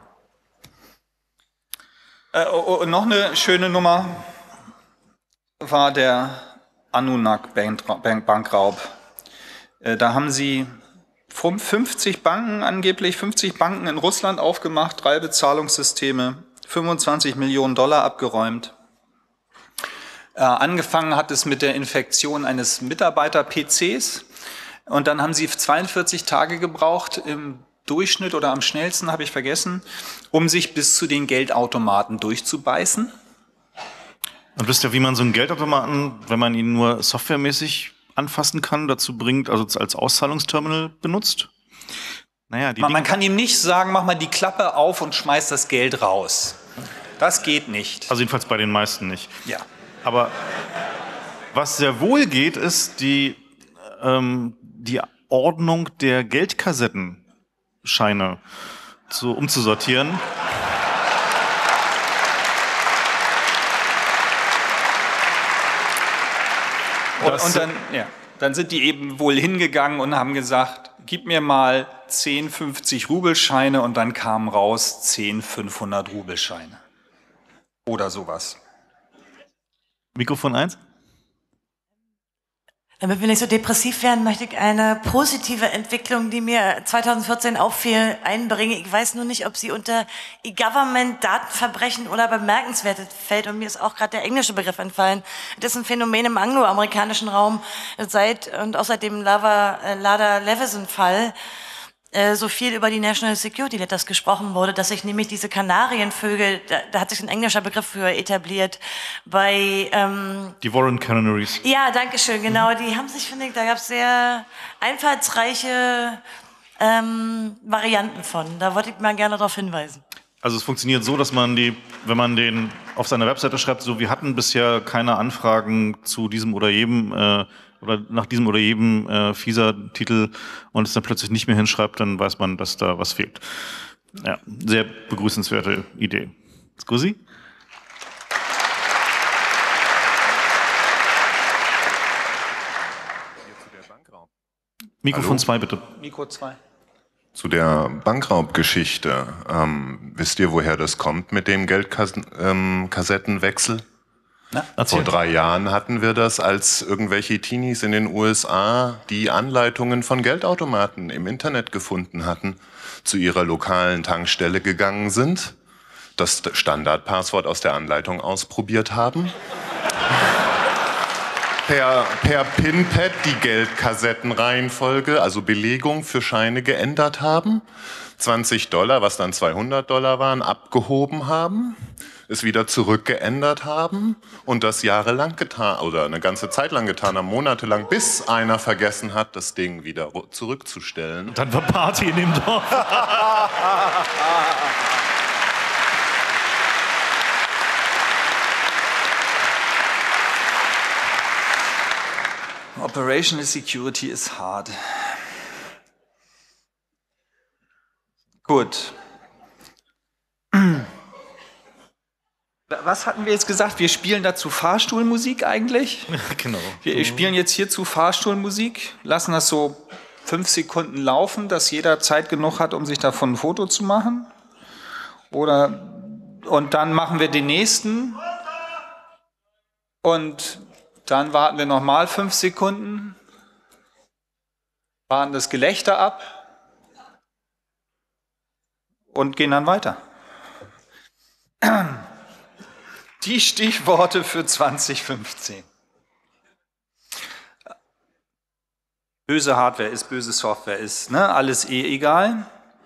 Äh, oh, oh, noch eine schöne Nummer war der Anunak-Bankraub. Da haben sie fünfzig Banken angeblich, fünfzig Banken in Russland aufgemacht, drei Bezahlungssysteme, fünfundzwanzig Millionen Dollar abgeräumt. Äh, angefangen hat es mit der Infektion eines Mitarbeiter-P Cs und dann haben sie zweiundvierzig Tage gebraucht im Durchschnitt oder am schnellsten, habe ich vergessen, um sich bis zu den Geldautomaten durchzubeißen. Und wisst ihr, wie man so einen Geldautomaten, wenn man ihn nur softwaremäßig anfassen kann, dazu bringt, also als Auszahlungsterminal benutzt? Naja, die man, man kann ihm nicht sagen, mach mal die Klappe auf und schmeiß das Geld raus. Das geht nicht. Also jedenfalls bei den meisten nicht. Ja. Aber was sehr wohl geht, ist die, ähm, die Ordnung der Geldkassettenscheine so umzusortieren. Und, und dann, ja, dann sind die eben wohl hingegangen und haben gesagt, gib mir mal zehn fünfzig Rubelscheine und dann kamen raus zehn fünfhundert Rubelscheine. Oder sowas. Mikrofon eins. Damit wir nicht so depressiv werden, möchte ich eine positive Entwicklung, die mir zweitausendvierzehn auffiel, einbringen. Ich weiß nur nicht, ob sie unter E-Government, Datenverbrechen oder Bemerkenswertes fällt. Und mir ist auch gerade der englische Begriff entfallen. Das ist ein Phänomen im angloamerikanischen Raum seit und auch seit dem Lava, äh, Lada Leveson-Fall äh, so viel über die National Security Letters gesprochen wurde, dass sich nämlich diese Kanarienvögel, da, da hat sich ein englischer Begriff für etabliert, bei ähm, die Warren Canaries. Ja, danke schön, genau. Die haben sich, finde ich, da gab es sehr einfallsreiche ähm, Varianten von. Da wollte ich mal gerne darauf hinweisen. Also es funktioniert so, dass man die, wenn man den auf seiner Webseite schreibt, so wir hatten bisher keine Anfragen zu diesem oder jedem äh, oder nach diesem oder jedem äh, Fieser-Titel und es dann plötzlich nicht mehr hinschreibt, dann weiß man, dass da was fehlt. Ja, sehr begrüßenswerte Idee. Scusi? Mikrofon zwei, bitte. Mikro zwei. Zu der Bankraubgeschichte. Ähm, wisst ihr, woher das kommt mit dem Geldkassettenwechsel? Na, Vor drei Jahren hatten wir das, als irgendwelche Teenies in den U S A die Anleitungen von Geldautomaten im Internet gefunden hatten, zu ihrer lokalen Tankstelle gegangen sind, das Standardpasswort aus der Anleitung ausprobiert haben, per, per PIN-Pad die Geldkassettenreihenfolge, also Belegung für Scheine geändert haben, zwanzig Dollar, was dann zweihundert Dollar waren, abgehoben haben, es wieder zurückgeändert haben und das jahrelang getan, oder eine ganze Zeit lang getan haben, monatelang, bis einer vergessen hat, das Ding wieder zurückzustellen. Und dann war Party in dem Dorf. Operational Security ist hart. Gut. Was hatten wir jetzt gesagt? Wir spielen dazu Fahrstuhlmusik eigentlich? Genau. Wir spielen jetzt hierzu Fahrstuhlmusik, lassen das so fünf Sekunden laufen, dass jeder Zeit genug hat, um sich davon ein Foto zu machen. Oder, und dann machen wir den nächsten. Und dann warten wir nochmal fünf Sekunden, warten das Gelächter ab und gehen dann weiter. Die Stichworte für zwanzig fünfzehn. Böse Hardware ist, böse Software ist, ne? Alles eh egal.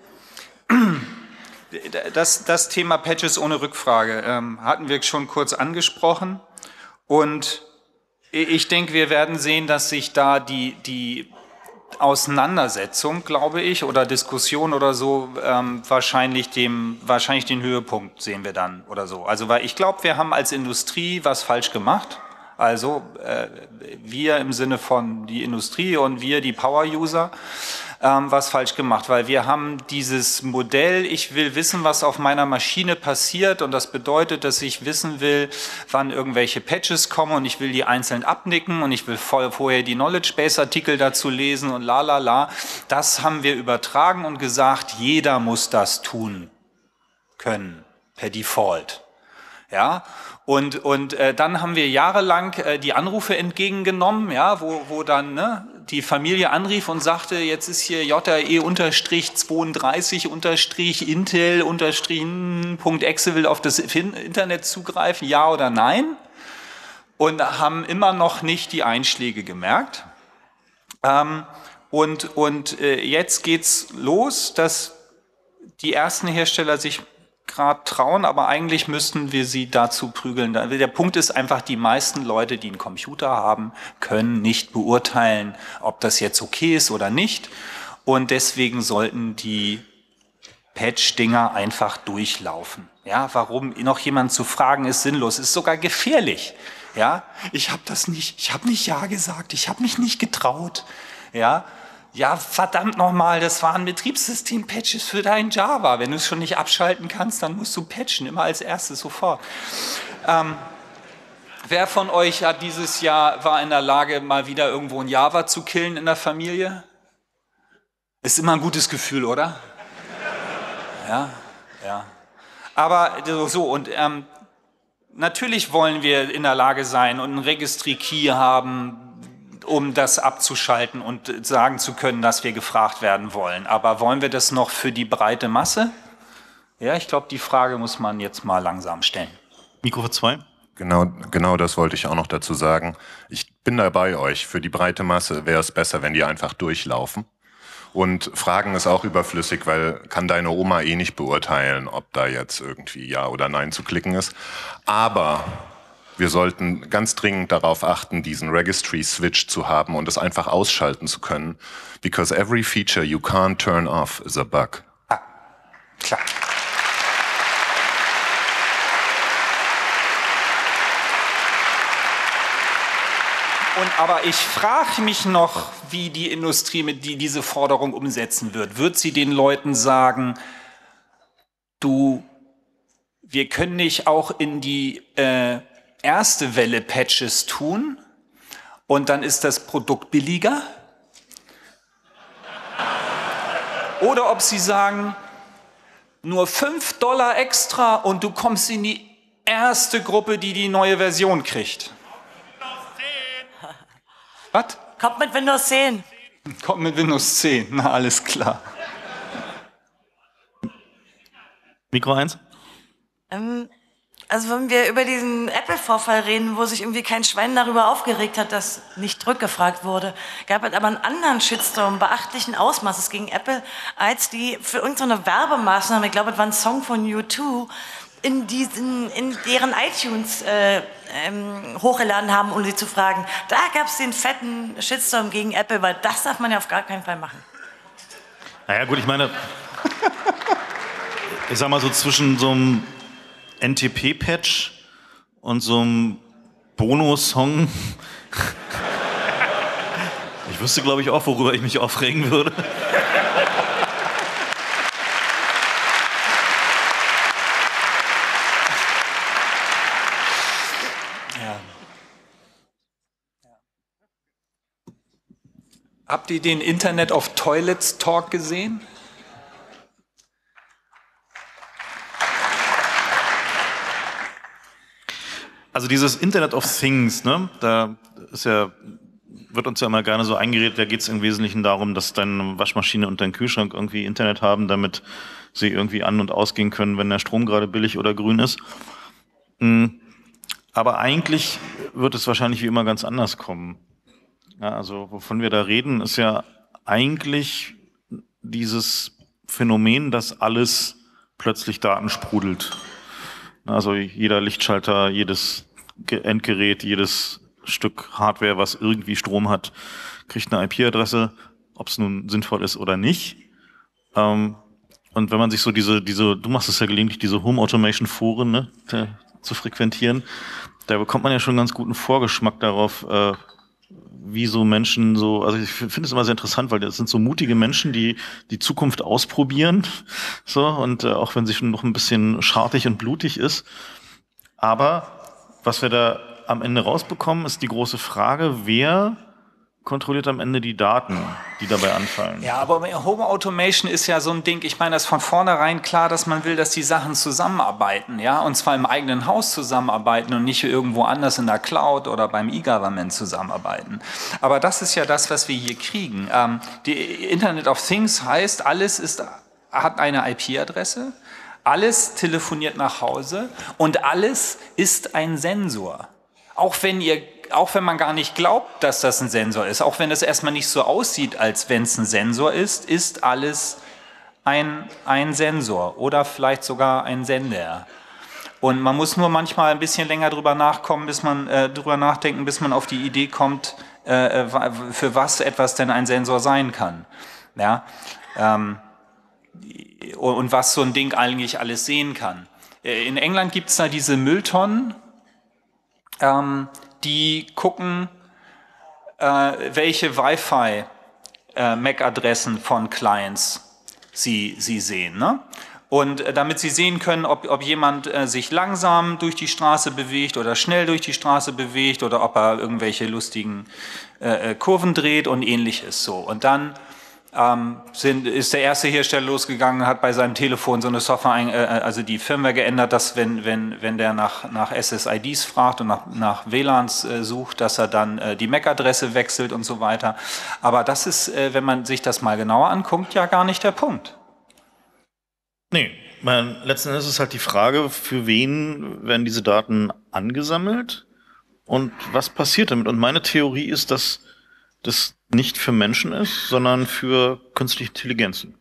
Das, das Thema Patches ohne Rückfrage ähm, hatten wir schon kurz angesprochen. Und ich denke, wir werden sehen, dass sich da die, die Auseinandersetzung, glaube ich, oder Diskussion oder so, ähm, wahrscheinlich, dem, wahrscheinlich den Höhepunkt sehen wir dann oder so. Also, weil ich glaube, wir haben als Industrie was falsch gemacht. Also, äh, wir im Sinne von die Industrie und wir, die Power-User, ähm, was falsch gemacht, weil wir haben dieses Modell, ich will wissen, was auf meiner Maschine passiert und das bedeutet, dass ich wissen will, wann irgendwelche Patches kommen und ich will die einzeln abnicken und ich will voll, vorher die Knowledge-Base-Artikel dazu lesen und la la la. Das haben wir übertragen und gesagt, jeder muss das tun können, per Default. Ja, und, und äh, dann haben wir jahrelang äh, die Anrufe entgegengenommen, ja, wo, wo dann ne, die Familie anrief und sagte, jetzt ist hier J R E zweiunddreißig Intel Punkt.exe will auf das Internet zugreifen, ja oder nein? Und haben immer noch nicht die Einschläge gemerkt. Ähm, und und äh, jetzt geht's los, dass die ersten Hersteller sich gerade trauen, aber eigentlich müssten wir sie dazu prügeln. Der Punkt ist einfach, die meisten Leute, die einen Computer haben, können nicht beurteilen, ob das jetzt okay ist oder nicht. Und deswegen sollten die Patch-Dinger einfach durchlaufen. Ja, warum noch jemand zu fragen, ist sinnlos, ist sogar gefährlich. Ja, ich habe das nicht, ich habe nicht Ja gesagt, ich habe mich nicht getraut. Ja, Ja, verdammt nochmal, das waren Betriebssystem-Patches für dein Java. Wenn du es schon nicht abschalten kannst, dann musst du patchen, immer als erstes sofort. Ähm, wer von euch hat dieses Jahr, war in der Lage, mal wieder irgendwo ein Java zu killen in der Familie? Ist immer ein gutes Gefühl, oder? Ja, ja. Aber so, und ähm, natürlich wollen wir in der Lage sein und einen Registry-Key haben, um das abzuschalten und sagen zu können, dass wir gefragt werden wollen. Aber wollen wir das noch für die breite Masse? Ja, ich glaube, die Frage muss man jetzt mal langsam stellen. Mikro zwei. Genau, genau das wollte ich auch noch dazu sagen. Ich bin da bei euch. Für die breite Masse wäre es besser, wenn die einfach durchlaufen. Und Fragen ist auch überflüssig, weil kann deine Oma eh nicht beurteilen, ob da jetzt irgendwie Ja oder Nein zu klicken ist. Aber wir sollten ganz dringend darauf achten, diesen Registry-Switch zu haben und es einfach ausschalten zu können. Because every feature you can't turn off is a bug. Ah, klar. Und, aber ich frage mich noch, wie die Industrie mit die diese Forderung umsetzen wird. Wird sie den Leuten sagen, du, wir können nicht auch in die äh, erste Welle Patches tun und dann ist das Produkt billiger? Oder ob sie sagen, nur fünf Dollar extra und du kommst in die erste Gruppe, die die neue Version kriegt. Was? Kommt mit Windows zehn. Kommt mit Windows zehn, na alles klar. Mikro eins? Ähm, also wenn wir über diesen Apple-Vorfall reden, wo sich irgendwie kein Schwein darüber aufgeregt hat, dass nicht rückgefragt wurde, gab es aber einen anderen Shitstorm beachtlichen Ausmaßes gegen Apple, als die für irgendeine Werbemaßnahme, ich glaube, es war ein Song von U zwei, in, diesen, in deren iTunes äh, ähm, hochgeladen haben, um sie zu fragen. Da gab es den fetten Shitstorm gegen Apple, weil das darf man ja auf gar keinen Fall machen. Naja gut, ich meine, ich sag mal so zwischen so einem N T P-Patch und so einem Bono-Song. Ich wüsste, glaube ich, auch, worüber ich mich aufregen würde. Habt ihr den Internet of Toilets Talk gesehen? Also dieses Internet of Things, ne, da ist ja, wird uns ja immer gerne so eingeredet, da geht es im Wesentlichen darum, dass deine Waschmaschine und dein Kühlschrank irgendwie Internet haben, damit sie irgendwie an- und ausgehen können, wenn der Strom gerade billig oder grün ist. Aber eigentlich wird es wahrscheinlich wie immer ganz anders kommen. Ja, also wovon wir da reden, ist ja eigentlich dieses Phänomen, dass alles plötzlich Daten sprudelt. Also jeder Lichtschalter, jedes Endgerät, jedes Stück Hardware, was irgendwie Strom hat, kriegt eine I P-Adresse, ob es nun sinnvoll ist oder nicht. Und wenn man sich so diese, diese, du machst es ja gelegentlich, diese Home Automation Foren, ne, zu frequentieren, da bekommt man ja schon einen ganz guten Vorgeschmack darauf, wie so Menschen so, also ich finde es immer sehr interessant, weil das sind so mutige Menschen, die die Zukunft ausprobieren, so, und äh, auch wenn sie schon noch ein bisschen schartig und blutig ist. Aber was wir da am Ende rausbekommen, ist die große Frage, wer kontrolliert am Ende die Daten, die dabei anfallen. Ja, aber Home Automation ist ja so ein Ding, ich meine, das ist von vornherein klar, dass man will, dass die Sachen zusammenarbeiten, ja, und zwar im eigenen Haus zusammenarbeiten und nicht irgendwo anders in der Cloud oder beim E-Government zusammenarbeiten. Aber das ist ja das, was wir hier kriegen. Ähm, die Internet of Things heißt, alles ist, hat eine I P-Adresse, alles telefoniert nach Hause und alles ist ein Sensor. Auch wenn ihr Auch wenn man gar nicht glaubt, dass das ein Sensor ist, auch wenn es erstmal nicht so aussieht, als wenn es ein Sensor ist, ist alles ein, ein Sensor oder vielleicht sogar ein Sender. Und man muss nur manchmal ein bisschen länger drüber nachkommen, bis man äh, drüber nachdenken, bis man auf die Idee kommt, äh, für was etwas denn ein Sensor sein kann. Ja? Ähm, und was so ein Ding eigentlich alles sehen kann. In England gibt es da diese Mülltonnen, ähm, die gucken, äh, welche Wi-Fi-M A C-Adressen von Clients sie, sie sehen. Ne? Und äh, damit sie sehen können, ob, ob jemand äh, sich langsam durch die Straße bewegt oder schnell durch die Straße bewegt oder ob er irgendwelche lustigen äh, Kurven dreht und ähnliches. So. Und dann ähm, sind, ist der erste Hersteller losgegangen, hat bei seinem Telefon so eine Software, ein, äh, also die Firmware geändert, dass wenn, wenn, wenn der nach, nach S S I Ds fragt und nach, nach W L A Ns äh, sucht, dass er dann äh, die M A C-Adresse wechselt und so weiter. Aber das ist, äh, wenn man sich das mal genauer anguckt, ja gar nicht der Punkt. Nee, man, letzten Endes ist halt die Frage, für wen werden diese Daten angesammelt und was passiert damit? Und meine Theorie ist, dass das nicht für Menschen ist, sondern für künstliche Intelligenzen.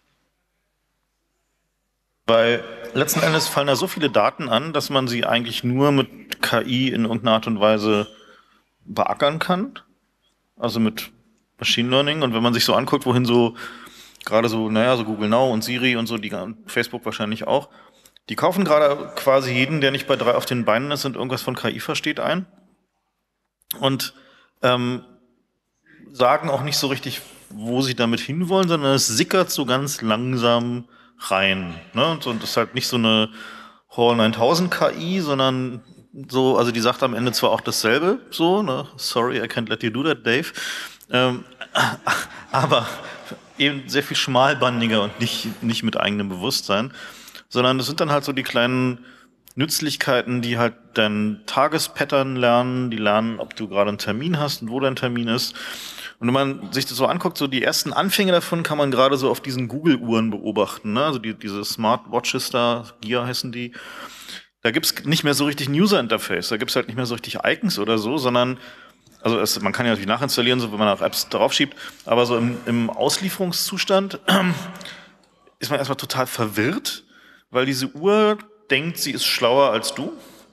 Weil letzten Endes fallen da so viele Daten an, dass man sie eigentlich nur mit K I in irgendeiner Art und Weise beackern kann. Also mit Machine Learning. Und wenn man sich so anguckt, wohin so gerade so, naja, so Google Now und Siri und so, die Facebook wahrscheinlich auch, die kaufen gerade quasi jeden, der nicht bei drei auf den Beinen ist und irgendwas von K I versteht, ein. Und ähm, sagen auch nicht so richtig, wo sie damit hinwollen, sondern es sickert so ganz langsam rein. Ne? Und das ist halt nicht so eine Hall neuntausend K I, sondern so, also die sagt am Ende zwar auch dasselbe, so, ne? Sorry, I can't let you do that, Dave. Ähm, aber eben sehr viel schmalbandiger und nicht, nicht mit eigenem Bewusstsein, sondern es sind dann halt so die kleinen Nützlichkeiten, die halt dein Tagespattern lernen, die lernen, ob du gerade einen Termin hast und wo dein Termin ist. Und wenn man sich das so anguckt, so die ersten Anfänge davon kann man gerade so auf diesen Google-Uhren beobachten, ne? Also die, diese Smartwatches da, Gear heißen die. Da gibt's nicht mehr so richtig ein User-Interface, da gibt's halt nicht mehr so richtig Icons oder so, sondern, also es, man kann ja natürlich nachinstallieren, so wenn man auch Apps drauf schiebt, aber so im, im Auslieferungszustand äh, ist man erstmal total verwirrt, weil diese Uhr denkt, sie ist schlauer als du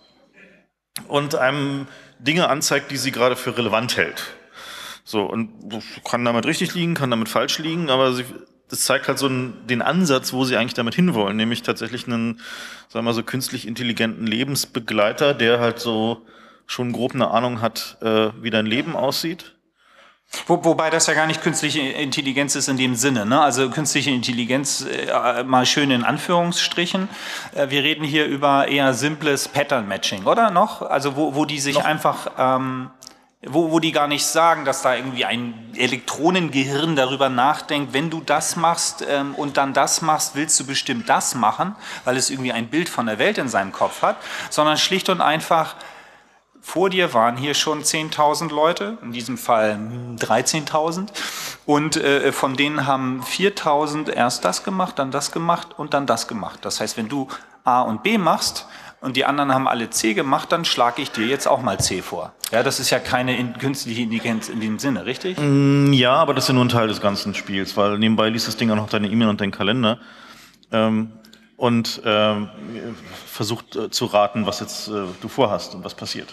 und einem Dinge anzeigt, die sie gerade für relevant hält. So, und kann damit richtig liegen, kann damit falsch liegen, aber sie, das zeigt halt so einen, den Ansatz, wo sie eigentlich damit hinwollen, nämlich tatsächlich einen, sagen wir mal so, künstlich intelligenten Lebensbegleiter, der halt so schon grob eine Ahnung hat, äh, wie dein Leben aussieht. Wo, wobei das ja gar nicht künstliche Intelligenz ist in dem Sinne, ne? Also künstliche Intelligenz äh, mal schön in Anführungsstrichen. Äh, wir reden hier über eher simples Pattern-Matching, oder noch? Also wo, wo die sich noch einfach... Ähm, Wo, wo die gar nicht sagen, dass da irgendwie ein Elektronengehirn darüber nachdenkt, wenn du das machst ähm, und dann das machst, willst du bestimmt das machen, weil es irgendwie ein Bild von der Welt in seinem Kopf hat, sondern schlicht und einfach, vor dir waren hier schon zehntausend Leute, in diesem Fall dreizehntausend, und äh, von denen haben viertausend erst das gemacht, dann das gemacht und dann das gemacht. Das heißt, wenn du A und B machst, und die anderen haben alle C gemacht, dann schlage ich dir jetzt auch mal C vor. Ja, das ist ja keine in, künstliche Intelligenz in dem Sinne, richtig? Ja, aber das ist ja nur ein Teil des ganzen Spiels, weil nebenbei liest das Ding auch noch deine E-Mail und deinen Kalender ähm, und ähm, versucht äh, zu raten, was jetzt äh, du vorhast und was passiert.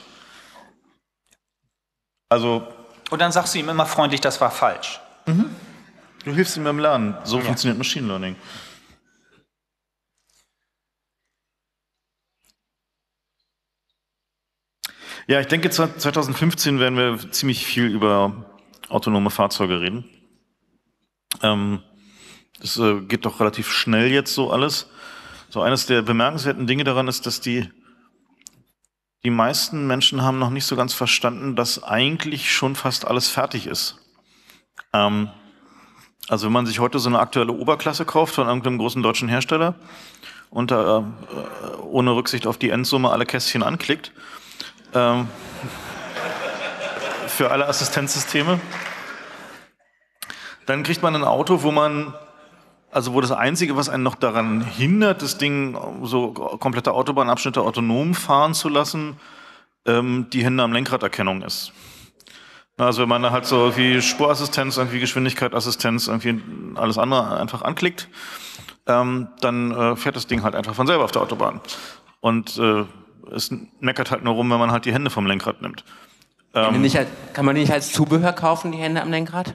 Also. Und dann sagst du ihm immer freundlich, das war falsch. Mhm. Du hilfst ihm beim Lernen. So ja. funktioniert Machine Learning. Ja, ich denke, zwanzig fünfzehn werden wir ziemlich viel über autonome Fahrzeuge reden. Ähm, das äh, geht doch relativ schnell jetzt so alles. So eines der bemerkenswerten Dinge daran ist, dass die, die meisten Menschen haben noch nicht so ganz verstanden, dass eigentlich schon fast alles fertig ist. Ähm, also wenn man sich heute so eine aktuelle Oberklasse kauft von irgendeinem großen deutschen Hersteller und da äh, ohne Rücksicht auf die Endsumme alle Kästchen anklickt, Ähm, für alle Assistenzsysteme. Dann kriegt man ein Auto, wo man, also wo das Einzige, was einen noch daran hindert, das Ding so komplette Autobahnabschnitte autonom fahren zu lassen, ähm, die Hände am Lenkraderkennung ist. Also wenn man da halt so wie Spurassistenz, irgendwie Geschwindigkeitsassistenz, irgendwie alles andere einfach anklickt, ähm, dann äh, fährt das Ding halt einfach von selber auf der Autobahn. Und äh, es meckert halt nur rum, wenn man halt die Hände vom Lenkrad nimmt. Ähm, nicht als, kann man die nicht als Zubehör kaufen, die Hände am Lenkrad?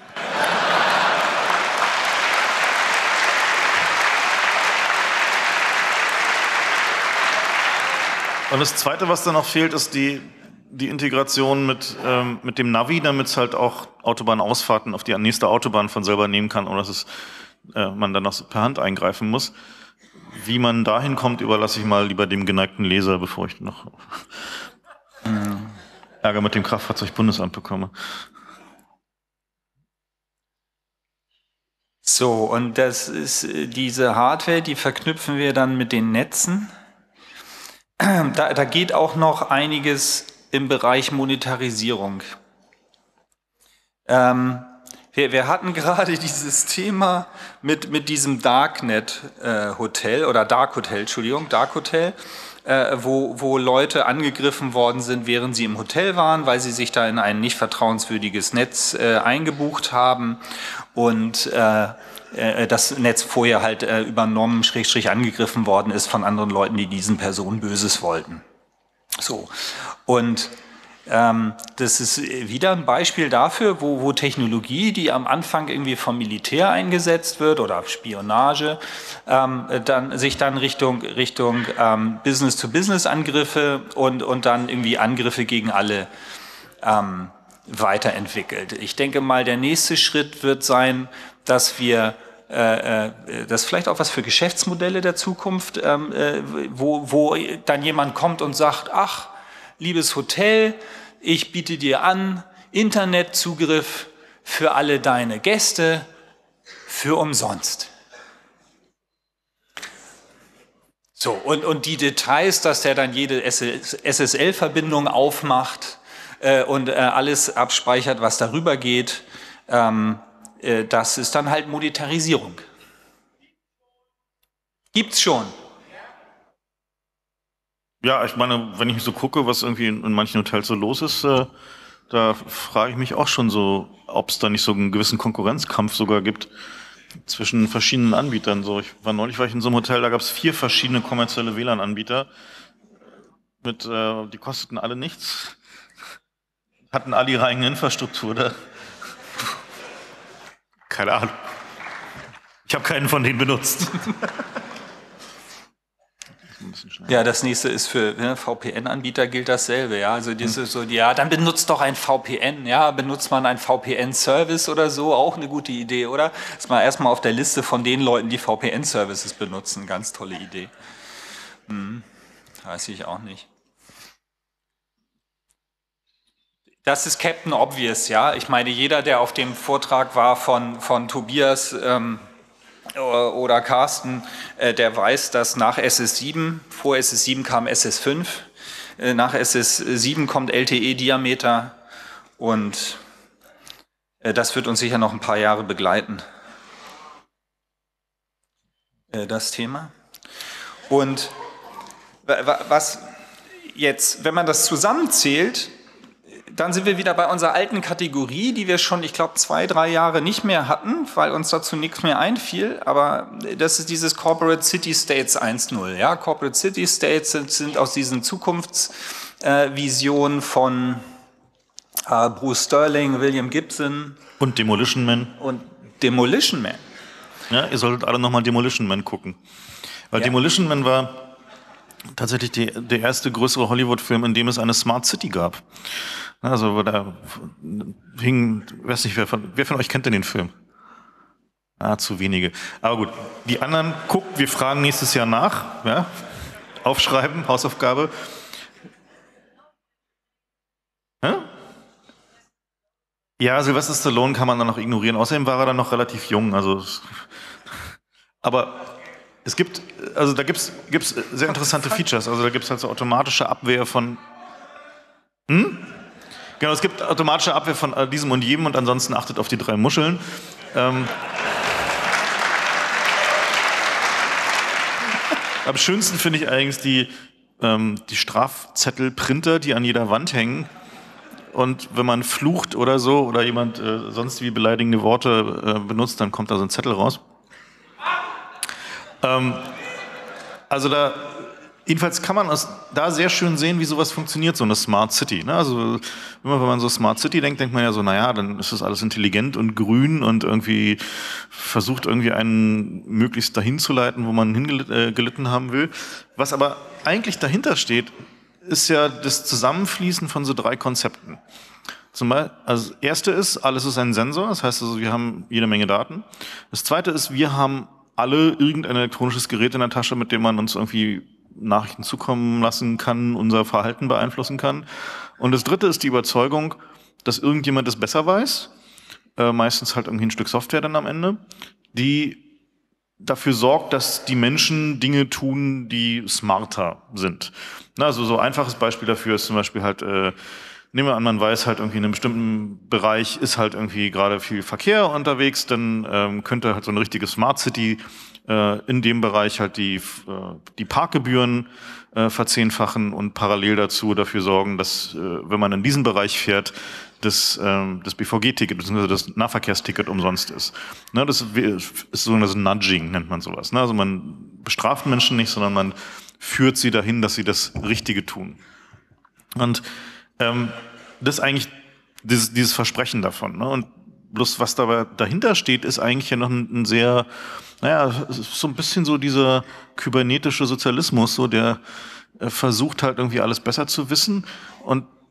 Und das Zweite, was da noch fehlt, ist die, die Integration mit, ähm, mit dem Navi, damit es halt auch Autobahnausfahrten auf die nächste Autobahn von selber nehmen kann, ohne dass es, äh, man dann noch per Hand eingreifen muss. Wie man dahin kommt, überlasse ich mal lieber dem geneigten Leser, bevor ich noch mhm. Ärger mit dem Kraftfahrzeugbundesamt bekomme. So, und das ist diese Hardware, die verknüpfen wir dann mit den Netzen. Da, da geht auch noch einiges im Bereich Monetarisierung. Ähm, Wir, wir hatten gerade dieses Thema mit, mit diesem Darknet-Hotel äh, oder Dark Hotel, Entschuldigung, Dark Hotel, äh, wo, wo Leute angegriffen worden sind, während sie im Hotel waren, weil sie sich da in ein nicht vertrauenswürdiges Netz äh, eingebucht haben und äh, äh, das Netz vorher halt äh, übernommen, schrägstrich angegriffen worden ist von anderen Leuten, die diesen Personen Böses wollten. So, und Ähm, das ist wieder ein Beispiel dafür, wo, wo Technologie, die am Anfang irgendwie vom Militär eingesetzt wird oder Spionage, ähm, dann, sich dann Richtung, Richtung ähm, Business-to-Business-Angriffe und, und dann irgendwie Angriffe gegen alle ähm, weiterentwickelt. Ich denke mal, der nächste Schritt wird sein, dass wir äh, äh, das ist vielleicht auch was für Geschäftsmodelle der Zukunft, ähm, äh, wo, wo dann jemand kommt und sagt, ach, liebes Hotel, ich biete dir an, Internetzugriff für alle deine Gäste für umsonst. So, und, und die Details, dass der dann jede S S L-Verbindung aufmacht äh, und äh, alles abspeichert, was darüber geht, ähm, äh, das ist dann halt Monetarisierung. Gibt's schon. Ja, ich meine, wenn ich so gucke, was irgendwie in, in manchen Hotels so los ist, äh, da frage ich mich auch schon so, ob es da nicht so einen gewissen Konkurrenzkampf sogar gibt zwischen verschiedenen Anbietern. So, ich war neulich war ich in so einem Hotel, da gab es vier verschiedene kommerzielle W L A N-Anbieter. Mit, äh, die kosteten alle nichts, hatten alle ihre eigene Infrastruktur da. Keine Ahnung. Ich habe keinen von denen benutzt. Ja, das nächste ist für ne, V P N-Anbieter gilt dasselbe. Ja, also diese so, ja, dann benutzt doch ein V P N. Ja, benutzt man einen V P N-Service oder so, auch eine gute Idee, oder? Ist mal erstmal auf der Liste von den Leuten, die V P N-Services benutzen. Ganz tolle Idee. Hm, weiß ich auch nicht. Das ist Captain Obvious, ja. Ich meine, jeder, der auf dem Vortrag war von, von Tobias ähm, oder Carsten, äh, der weiß, dass nach S S sieben, vor S S sieben kam S S fünf, äh, nach S S sieben kommt L T E-Diameter und äh, das wird uns sicher noch ein paar Jahre begleiten, äh, das Thema. Und was jetzt, wenn man das zusammenzählt, dann sind wir wieder bei unserer alten Kategorie, die wir schon, ich glaube, zwei, drei Jahre nicht mehr hatten, weil uns dazu nichts mehr einfiel. Aber das ist dieses Corporate City States eins Punkt null. Ja? Corporate City States sind, sind aus diesen Zukunftsvisionen äh, von äh, Bruce Sterling, William Gibson. Und Demolition Man. Und Demolition Man. Ja, ihr solltet alle nochmal Demolition Man gucken. Weil ja. Demolition Man war tatsächlich die, der erste größere Hollywood-Film, in dem es eine Smart City gab. Also da hing, weiß nicht, wer von, wer von euch kennt denn den Film? Ah, zu wenige. Aber gut, die anderen, guckt, wir fragen nächstes Jahr nach. Ja? Aufschreiben, Hausaufgabe. Hä? Ja, Sylvester Stallone kann man dann noch ignorieren. Außerdem war er dann noch relativ jung. Also, aber es gibt, also da gibt's gibt's sehr interessante Features. Also da gibt's halt so automatische Abwehr von. Hm? Genau, es gibt automatische Abwehr von diesem und jedem und ansonsten achtet auf die drei Muscheln. Ähm, am schönsten finde ich eigentlich die, ähm, die Strafzettelprinter, die an jeder Wand hängen. Und wenn man flucht oder so oder jemand äh, sonst wie beleidigende Worte äh, benutzt, dann kommt da so ein Zettel raus. Ähm, also da, jedenfalls kann man aus, da sehr schön sehen, wie sowas funktioniert, so eine Smart City. Ne? Also immer wenn man so Smart City denkt, denkt man ja so, naja, dann ist das alles intelligent und grün und irgendwie versucht irgendwie einen möglichst dahin zu leiten, wo man hingelitten haben will. Was aber eigentlich dahinter steht, ist ja das Zusammenfließen von so drei Konzepten. Zum Beispiel, also das erste ist, alles ist ein Sensor, das heißt also, wir haben jede Menge Daten. Das zweite ist, wir haben alle irgendein elektronisches Gerät in der Tasche, mit dem man uns irgendwie Nachrichten zukommen lassen kann, unser Verhalten beeinflussen kann. Und das dritte ist die Überzeugung, dass irgendjemand es besser weiß, äh, meistens halt irgendwie ein Stück Software dann am Ende, die dafür sorgt, dass die Menschen Dinge tun, die smarter sind. Na, also so ein einfaches Beispiel dafür ist zum Beispiel halt, äh, nehmen wir an, man weiß halt irgendwie in einem bestimmten Bereich ist halt irgendwie gerade viel Verkehr unterwegs, dann ähm, könnte halt so eine richtige Smart City äh, in dem Bereich halt die, äh, die Parkgebühren äh, verzehnfachen und parallel dazu dafür sorgen, dass, äh, wenn man in diesen Bereich fährt, das, ähm, das B V G-Ticket bzw. das Nahverkehrsticket umsonst ist. Ne, das ist so das Nudging, nennt man sowas. Ne? Also man bestraft Menschen nicht, sondern man führt sie dahin, dass sie das Richtige tun. Und ähm, das ist eigentlich dieses, dieses Versprechen davon. Ne? Und bloß was dabei dahinter steht, ist eigentlich ja noch ein, ein sehr, naja, so ein bisschen so dieser kybernetische Sozialismus, so der äh, versucht halt irgendwie alles besser zu wissen und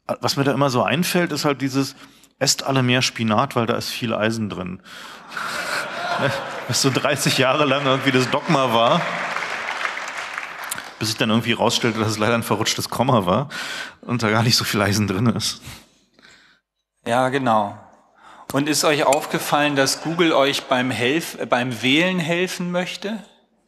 was mir da immer so einfällt, ist halt dieses, esst alle mehr Spinat, weil da ist viel Eisen drin. Was so dreißig Jahre lang irgendwie das Dogma war, bis sich dann irgendwie rausstellte, dass es leider ein verrutschtes Komma war und da gar nicht so viel Eisen drin ist. Ja, genau. Und ist euch aufgefallen, dass Google euch beim, Helf beim Wählen helfen möchte?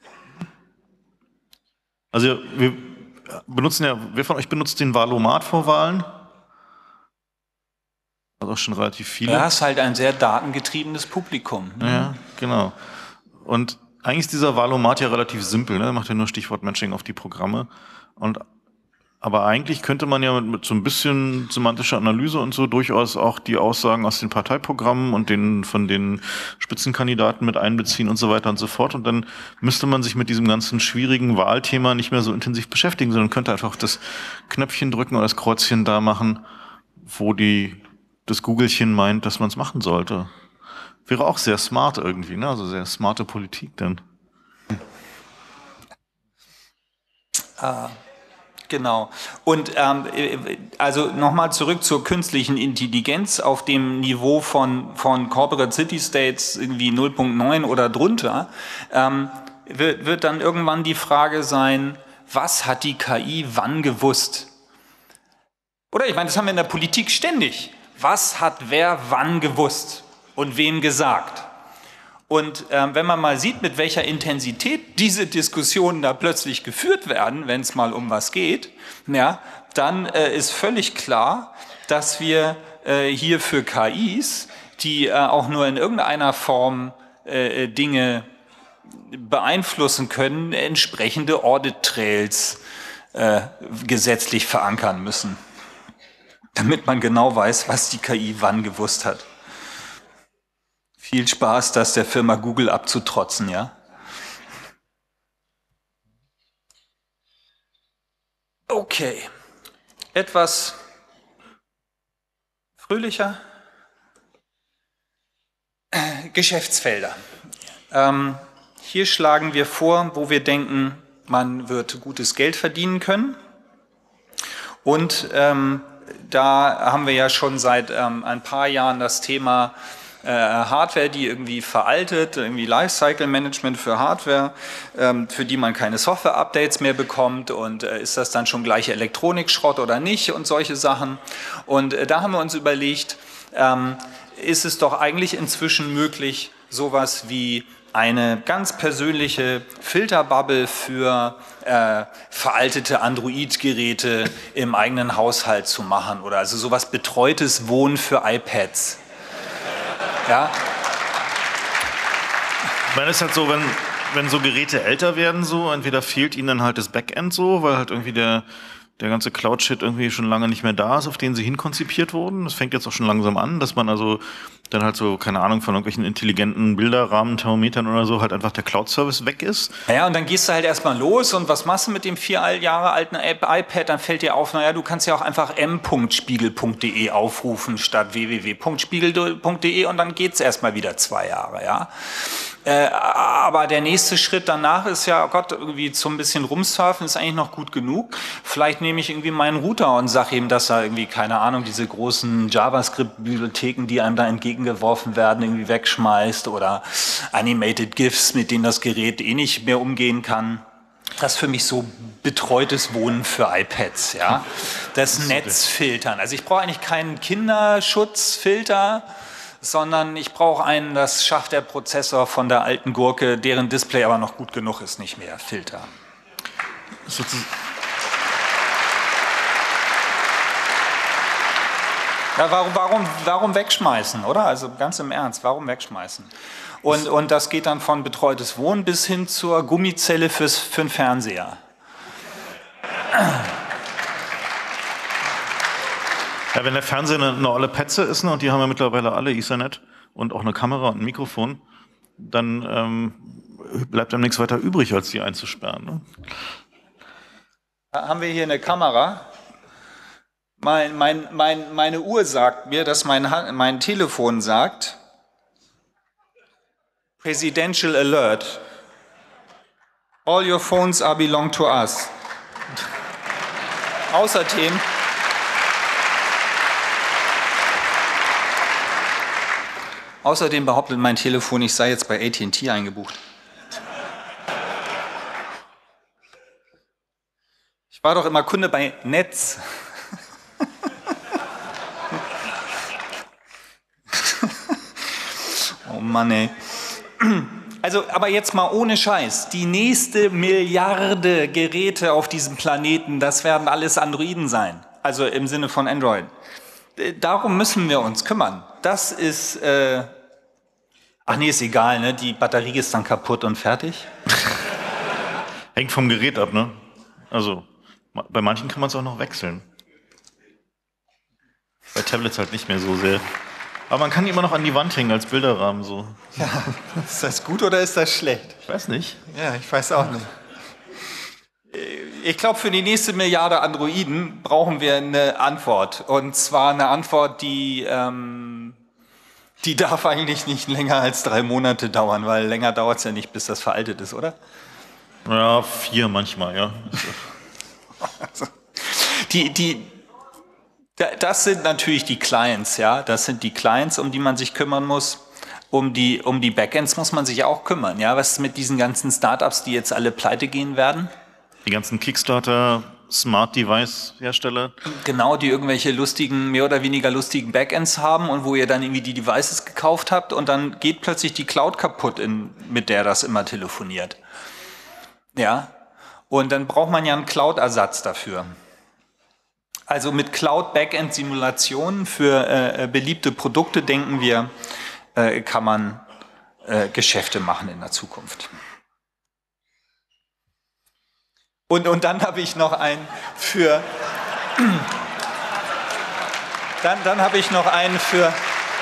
Also wir benutzen ja, wer von euch benutzt den Wahlomat vor Wahlen? Also auch schon relativ viele. Du hast halt ein sehr datengetriebenes Publikum. Ja, genau. Und eigentlich ist dieser Wahlomat ja relativ simpel, ne? Macht ja nur Stichwort-Matching auf die Programme. Und aber eigentlich könnte man ja mit, mit so ein bisschen semantischer Analyse und so durchaus auch die Aussagen aus den Parteiprogrammen und den von den Spitzenkandidaten mit einbeziehen und so weiter und so fort. Und dann müsste man sich mit diesem ganzen schwierigen Wahlthema nicht mehr so intensiv beschäftigen, sondern könnte einfach das Knöpfchen drücken oder das Kreuzchen da machen, wo die das Googelchen meint, dass man es machen sollte. Wäre auch sehr smart irgendwie, ne? Also sehr smarte Politik dann. Ah. Genau. Und ähm, also nochmal zurück zur künstlichen Intelligenz auf dem Niveau von, von Corporate City States irgendwie null Punkt neun oder drunter, ähm, wird, wird dann irgendwann die Frage sein, was hat die K I wann gewusst? Oder ich meine, das haben wir in der Politik ständig. Was hat wer wann gewusst und wem gesagt? Und ähm, wenn man mal sieht, mit welcher Intensität diese Diskussionen da plötzlich geführt werden, wenn es mal um was geht, ja, dann äh, ist völlig klar, dass wir äh, hier für K Is, die äh, auch nur in irgendeiner Form äh, Dinge beeinflussen können, entsprechende Audit Trails äh, gesetzlich verankern müssen, damit man genau weiß, was die K I wann gewusst hat. Viel Spaß, das der Firma Google abzutrotzen, ja? Okay. Etwas fröhlicher. Äh, Geschäftsfelder. Ähm, hier schlagen wir vor, wo wir denken, man wird gutes Geld verdienen können. Und ähm, da haben wir ja schon seit ähm, ein paar Jahren das Thema Äh, Hardware, die irgendwie veraltet, irgendwie Lifecycle Management für Hardware, ähm, für die man keine Software-Updates mehr bekommt und äh, ist das dann schon gleich Elektronikschrott oder nicht und solche Sachen. Und äh, da haben wir uns überlegt, ähm, ist es doch eigentlich inzwischen möglich, sowas wie eine ganz persönliche Filterbubble für äh, veraltete Android-Geräte im eigenen Haushalt zu machen oder also sowas betreutes Wohnen für iPads. Ja. Ich meine, es ist halt so, wenn, wenn so Geräte älter werden, so, entweder fehlt ihnen dann halt das Backend so, weil halt irgendwie der, der ganze Cloud-Shit irgendwie schon lange nicht mehr da ist, auf den sie hinkonzipiert wurden. Das fängt jetzt auch schon langsam an, dass man also dann halt so, keine Ahnung, von irgendwelchen intelligenten Bilderrahmen, Thermometern oder so, halt einfach der Cloud-Service weg ist. Ja, und dann gehst du halt erstmal los und was machst du mit dem vier Jahre alten iPad? Dann fällt dir auf, naja, du kannst ja auch einfach m punkt spiegel punkt de aufrufen statt w w w punkt spiegel punkt de und dann geht's erstmal wieder zwei Jahre, ja. Äh, aber der nächste Schritt danach ist ja, oh Gott, irgendwie zum bisschen rumsurfen ist eigentlich noch gut genug. Vielleicht nehme ich irgendwie meinen Router und sage ihm, dass er irgendwie, keine Ahnung, diese großen JavaScript-Bibliotheken, die einem da entgegengeworfen werden, irgendwie wegschmeißt oder Animated GIFs, mit denen das Gerät eh nicht mehr umgehen kann. Das ist für mich so betreutes Wohnen für iPads, ja. Das Netz filtern. Also ich brauche eigentlich keinen Kinderschutzfilter, sondern ich brauche einen, das schafft der Prozessor von der alten Gurke, deren Display aber noch gut genug ist, nicht mehr Filter. Ja, warum, warum, warum wegschmeißen, oder? Also ganz im Ernst, warum wegschmeißen? Und, und das geht dann von betreutes Wohnen bis hin zur Gummizelle fürs, für den Fernseher. Ja, wenn der Fernseher eine, eine olle Petze ist, ne, und die haben ja mittlerweile alle Ethernet und auch eine Kamera und ein Mikrofon, dann ähm, bleibt einem nichts weiter übrig, als die einzusperren. Ne? Da haben wir hier eine Kamera. Mein, mein, mein, meine Uhr sagt mir, dass mein, mein Telefon sagt, Presidential Alert, all your phones are belong to us. Außerdem Außerdem behauptet mein Telefon, ich sei jetzt bei A T und T eingebucht. Ich war doch immer Kunde bei Netz. Oh Mann, ey. Also, aber jetzt mal ohne Scheiß. Die nächste Milliarde Geräte auf diesem Planeten, das werden alles Androiden sein. Also im Sinne von Android. Darum müssen wir uns kümmern. Das ist, äh ach nee, ist egal, ne? Die Batterie ist dann kaputt und fertig. Hängt vom Gerät ab, ne? Also, bei manchen kann man es auch noch wechseln. Bei Tablets halt nicht mehr so sehr. Aber man kann die immer noch an die Wand hängen als Bilderrahmen so. Ja, ist das gut oder ist das schlecht? Ich weiß nicht. Ja, ich weiß auch nicht. Ich glaube, für die nächste Milliarde Androiden brauchen wir eine Antwort. Und zwar eine Antwort, die, ähm, die darf eigentlich nicht länger als drei Monate dauern, weil länger dauert es ja nicht, bis das veraltet ist, oder? Ja, vier manchmal, ja. Also, die, die, das sind natürlich die Clients, ja. Das sind die Clients, um die man sich kümmern muss. Um die, um die Backends muss man sich auch kümmern, ja. Was ist mit diesen ganzen Startups, die jetzt alle pleite gehen werden? Die ganzen Kickstarter, Smart-Device-Hersteller. Genau, die irgendwelche lustigen, mehr oder weniger lustigen Backends haben und wo ihr dann irgendwie die Devices gekauft habt und dann geht plötzlich die Cloud kaputt, in, mit der das immer telefoniert. Ja, und dann braucht man ja einen Cloud-Ersatz dafür. Also mit Cloud-Backend-Simulationen für äh, beliebte Produkte, denken wir, äh, kann man äh, Geschäfte machen in der Zukunft. Und, und dann habe ich noch einen für... Dann, dann habe ich noch einen für...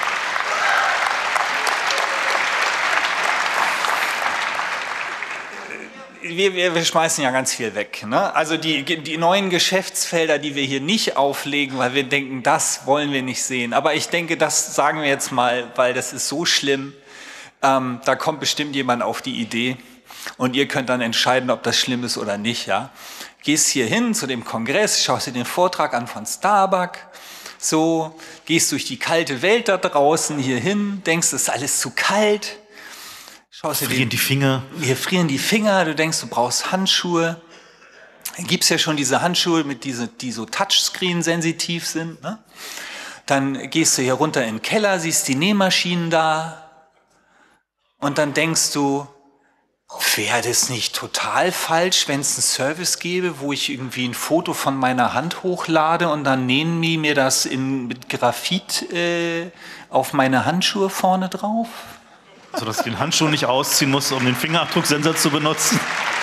Wir, wir, wir schmeißen ja ganz viel weg. Ne? Also die, die neuen Geschäftsfelder, die wir hier nicht auflegen, weil wir denken, das wollen wir nicht sehen. Aber ich denke, das sagen wir jetzt mal, weil das ist so schlimm. Ähm, da kommt bestimmt jemand auf die Idee und ihr könnt dann entscheiden, ob das schlimm ist oder nicht. Ja? Gehst hier hin zu dem Kongress, schaust dir den Vortrag an von Starbucks, so, gehst durch die kalte Welt da draußen hier hin, denkst, es ist alles zu kalt. Schaust dir frieren den, die Finger. Hier frieren die Finger, du denkst, du brauchst Handschuhe. Dann gibt es ja schon diese Handschuhe, mit diese, die so Touchscreen-sensitiv sind. Ne? Dann gehst du hier runter in den Keller, siehst die Nähmaschinen da. Und dann denkst du, wäre das nicht total falsch, wenn es einen Service gäbe, wo ich irgendwie ein Foto von meiner Hand hochlade und dann nähen die mir das in, mit Graphit äh, auf meine Handschuhe vorne drauf? Sodass ich den Handschuh nicht ausziehen muss, um den Fingerabdrucksensor zu benutzen.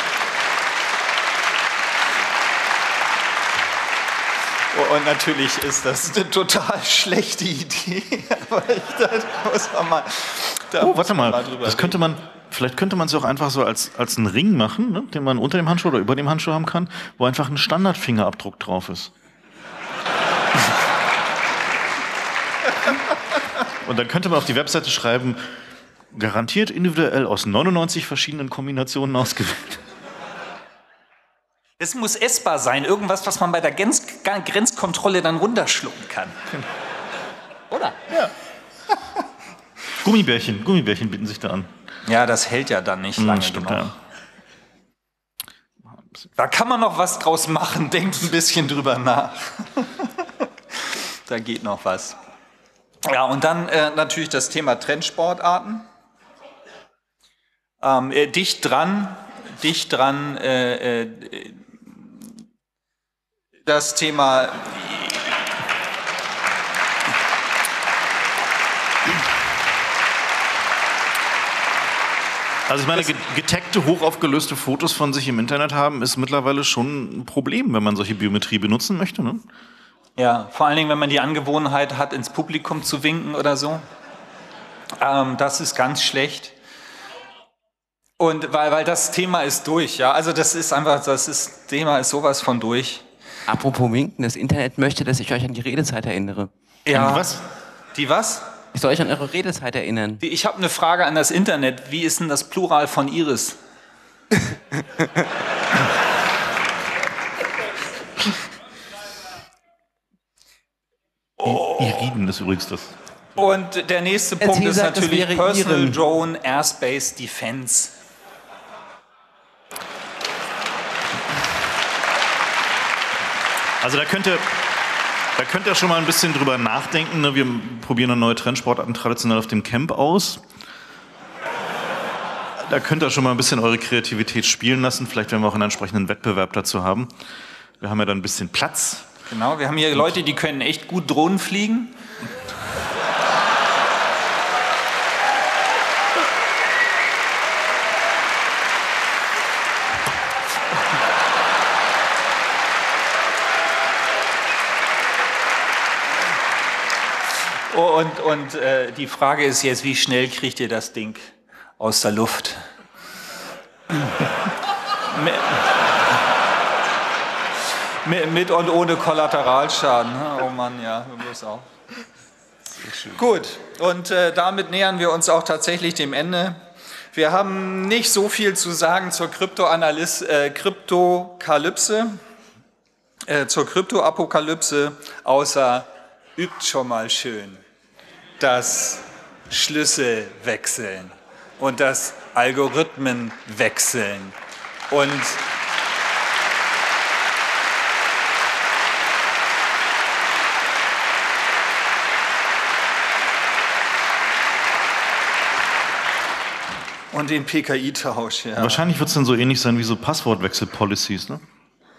Und natürlich ist das eine total schlechte Idee. Aber ich, da muss man mal, da oh, warte mal, mal drüber das könnte man, vielleicht könnte man es auch einfach so als, als einen Ring machen, ne, den man unter dem Handschuh oder über dem Handschuh haben kann, wo einfach ein Standardfingerabdruck drauf ist. Und dann könnte man auf die Webseite schreiben, garantiert individuell aus neunundneunzig verschiedenen Kombinationen ausgewählt. Es muss essbar sein, irgendwas, was man bei der Grenz Grenzkontrolle dann runterschlucken kann. Oder? Ja. Gummibärchen, Gummibärchen bieten sich da an. Ja, das hält ja dann nicht lange stimmt, genug. Ja. Da kann man noch was draus machen, denkt ein bisschen drüber nach. Da geht noch was. Ja, und dann äh, natürlich das Thema Trendsportarten. Ähm, äh, dicht dran, dicht dran äh, äh, das Thema Also ich meine, getaggte, hochaufgelöste Fotos von sich im Internet haben, ist mittlerweile schon ein Problem, wenn man solche Biometrie benutzen möchte, ne? Ja, vor allen Dingen, wenn man die Angewohnheit hat, ins Publikum zu winken oder so. Ähm, das ist ganz schlecht. Und weil, weil das Thema ist durch, ja. Also das ist einfach, das ist, Thema ist sowas von durch. Apropos Winken, das Internet möchte, dass ich euch an die Redezeit erinnere. Ja. Die was? Die was? Ich soll euch an eure Redezeit erinnern. Die, ich habe eine Frage an das Internet. Wie ist denn das Plural von Iris? Oh. Iriden ist übrigens das. Und der nächste Jetzt Punkt hier ist sagt, das natürlich wäre Personal Ihren. Drone Airspace Defense. Also da könnt ihr, da könnt ihr schon mal ein bisschen drüber nachdenken. Ne? Wir probieren eine neue Trendsportarten traditionell auf dem Camp aus. Da könnt ihr schon mal ein bisschen eure Kreativität spielen lassen. Vielleicht werden wir auch einen entsprechenden Wettbewerb dazu haben. Wir haben ja dann ein bisschen Platz. Genau, wir haben hier Leute, die können echt gut Drohnen fliegen. Und, und äh, die Frage ist jetzt, wie schnell kriegt ihr das Ding aus der Luft? mit, mit und ohne Kollateralschaden. Oh Mann, ja, bloß auch. Gut, und äh, damit nähern wir uns auch tatsächlich dem Ende. Wir haben nicht so viel zu sagen zur Kryptoanalyse, äh, Kryptokalypse, äh, zur Kryptoapokalypse, außer übt schon mal schön das Schlüssel wechseln und das Algorithmen wechseln und und den P K I-Tausch. Ja. Wahrscheinlich wird es dann so ähnlich sein wie so Passwortwechsel-Policies, ne?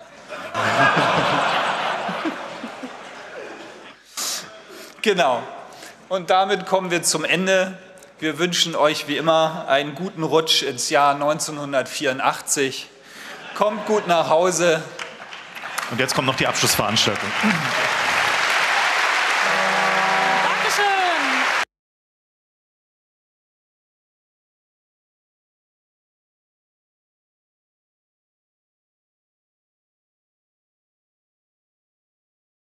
Genau. Und damit kommen wir zum Ende. Wir wünschen euch wie immer einen guten Rutsch ins Jahr neunzehnhundertvierundachtzig. Kommt gut nach Hause. Und jetzt kommt noch die Abschlussveranstaltung.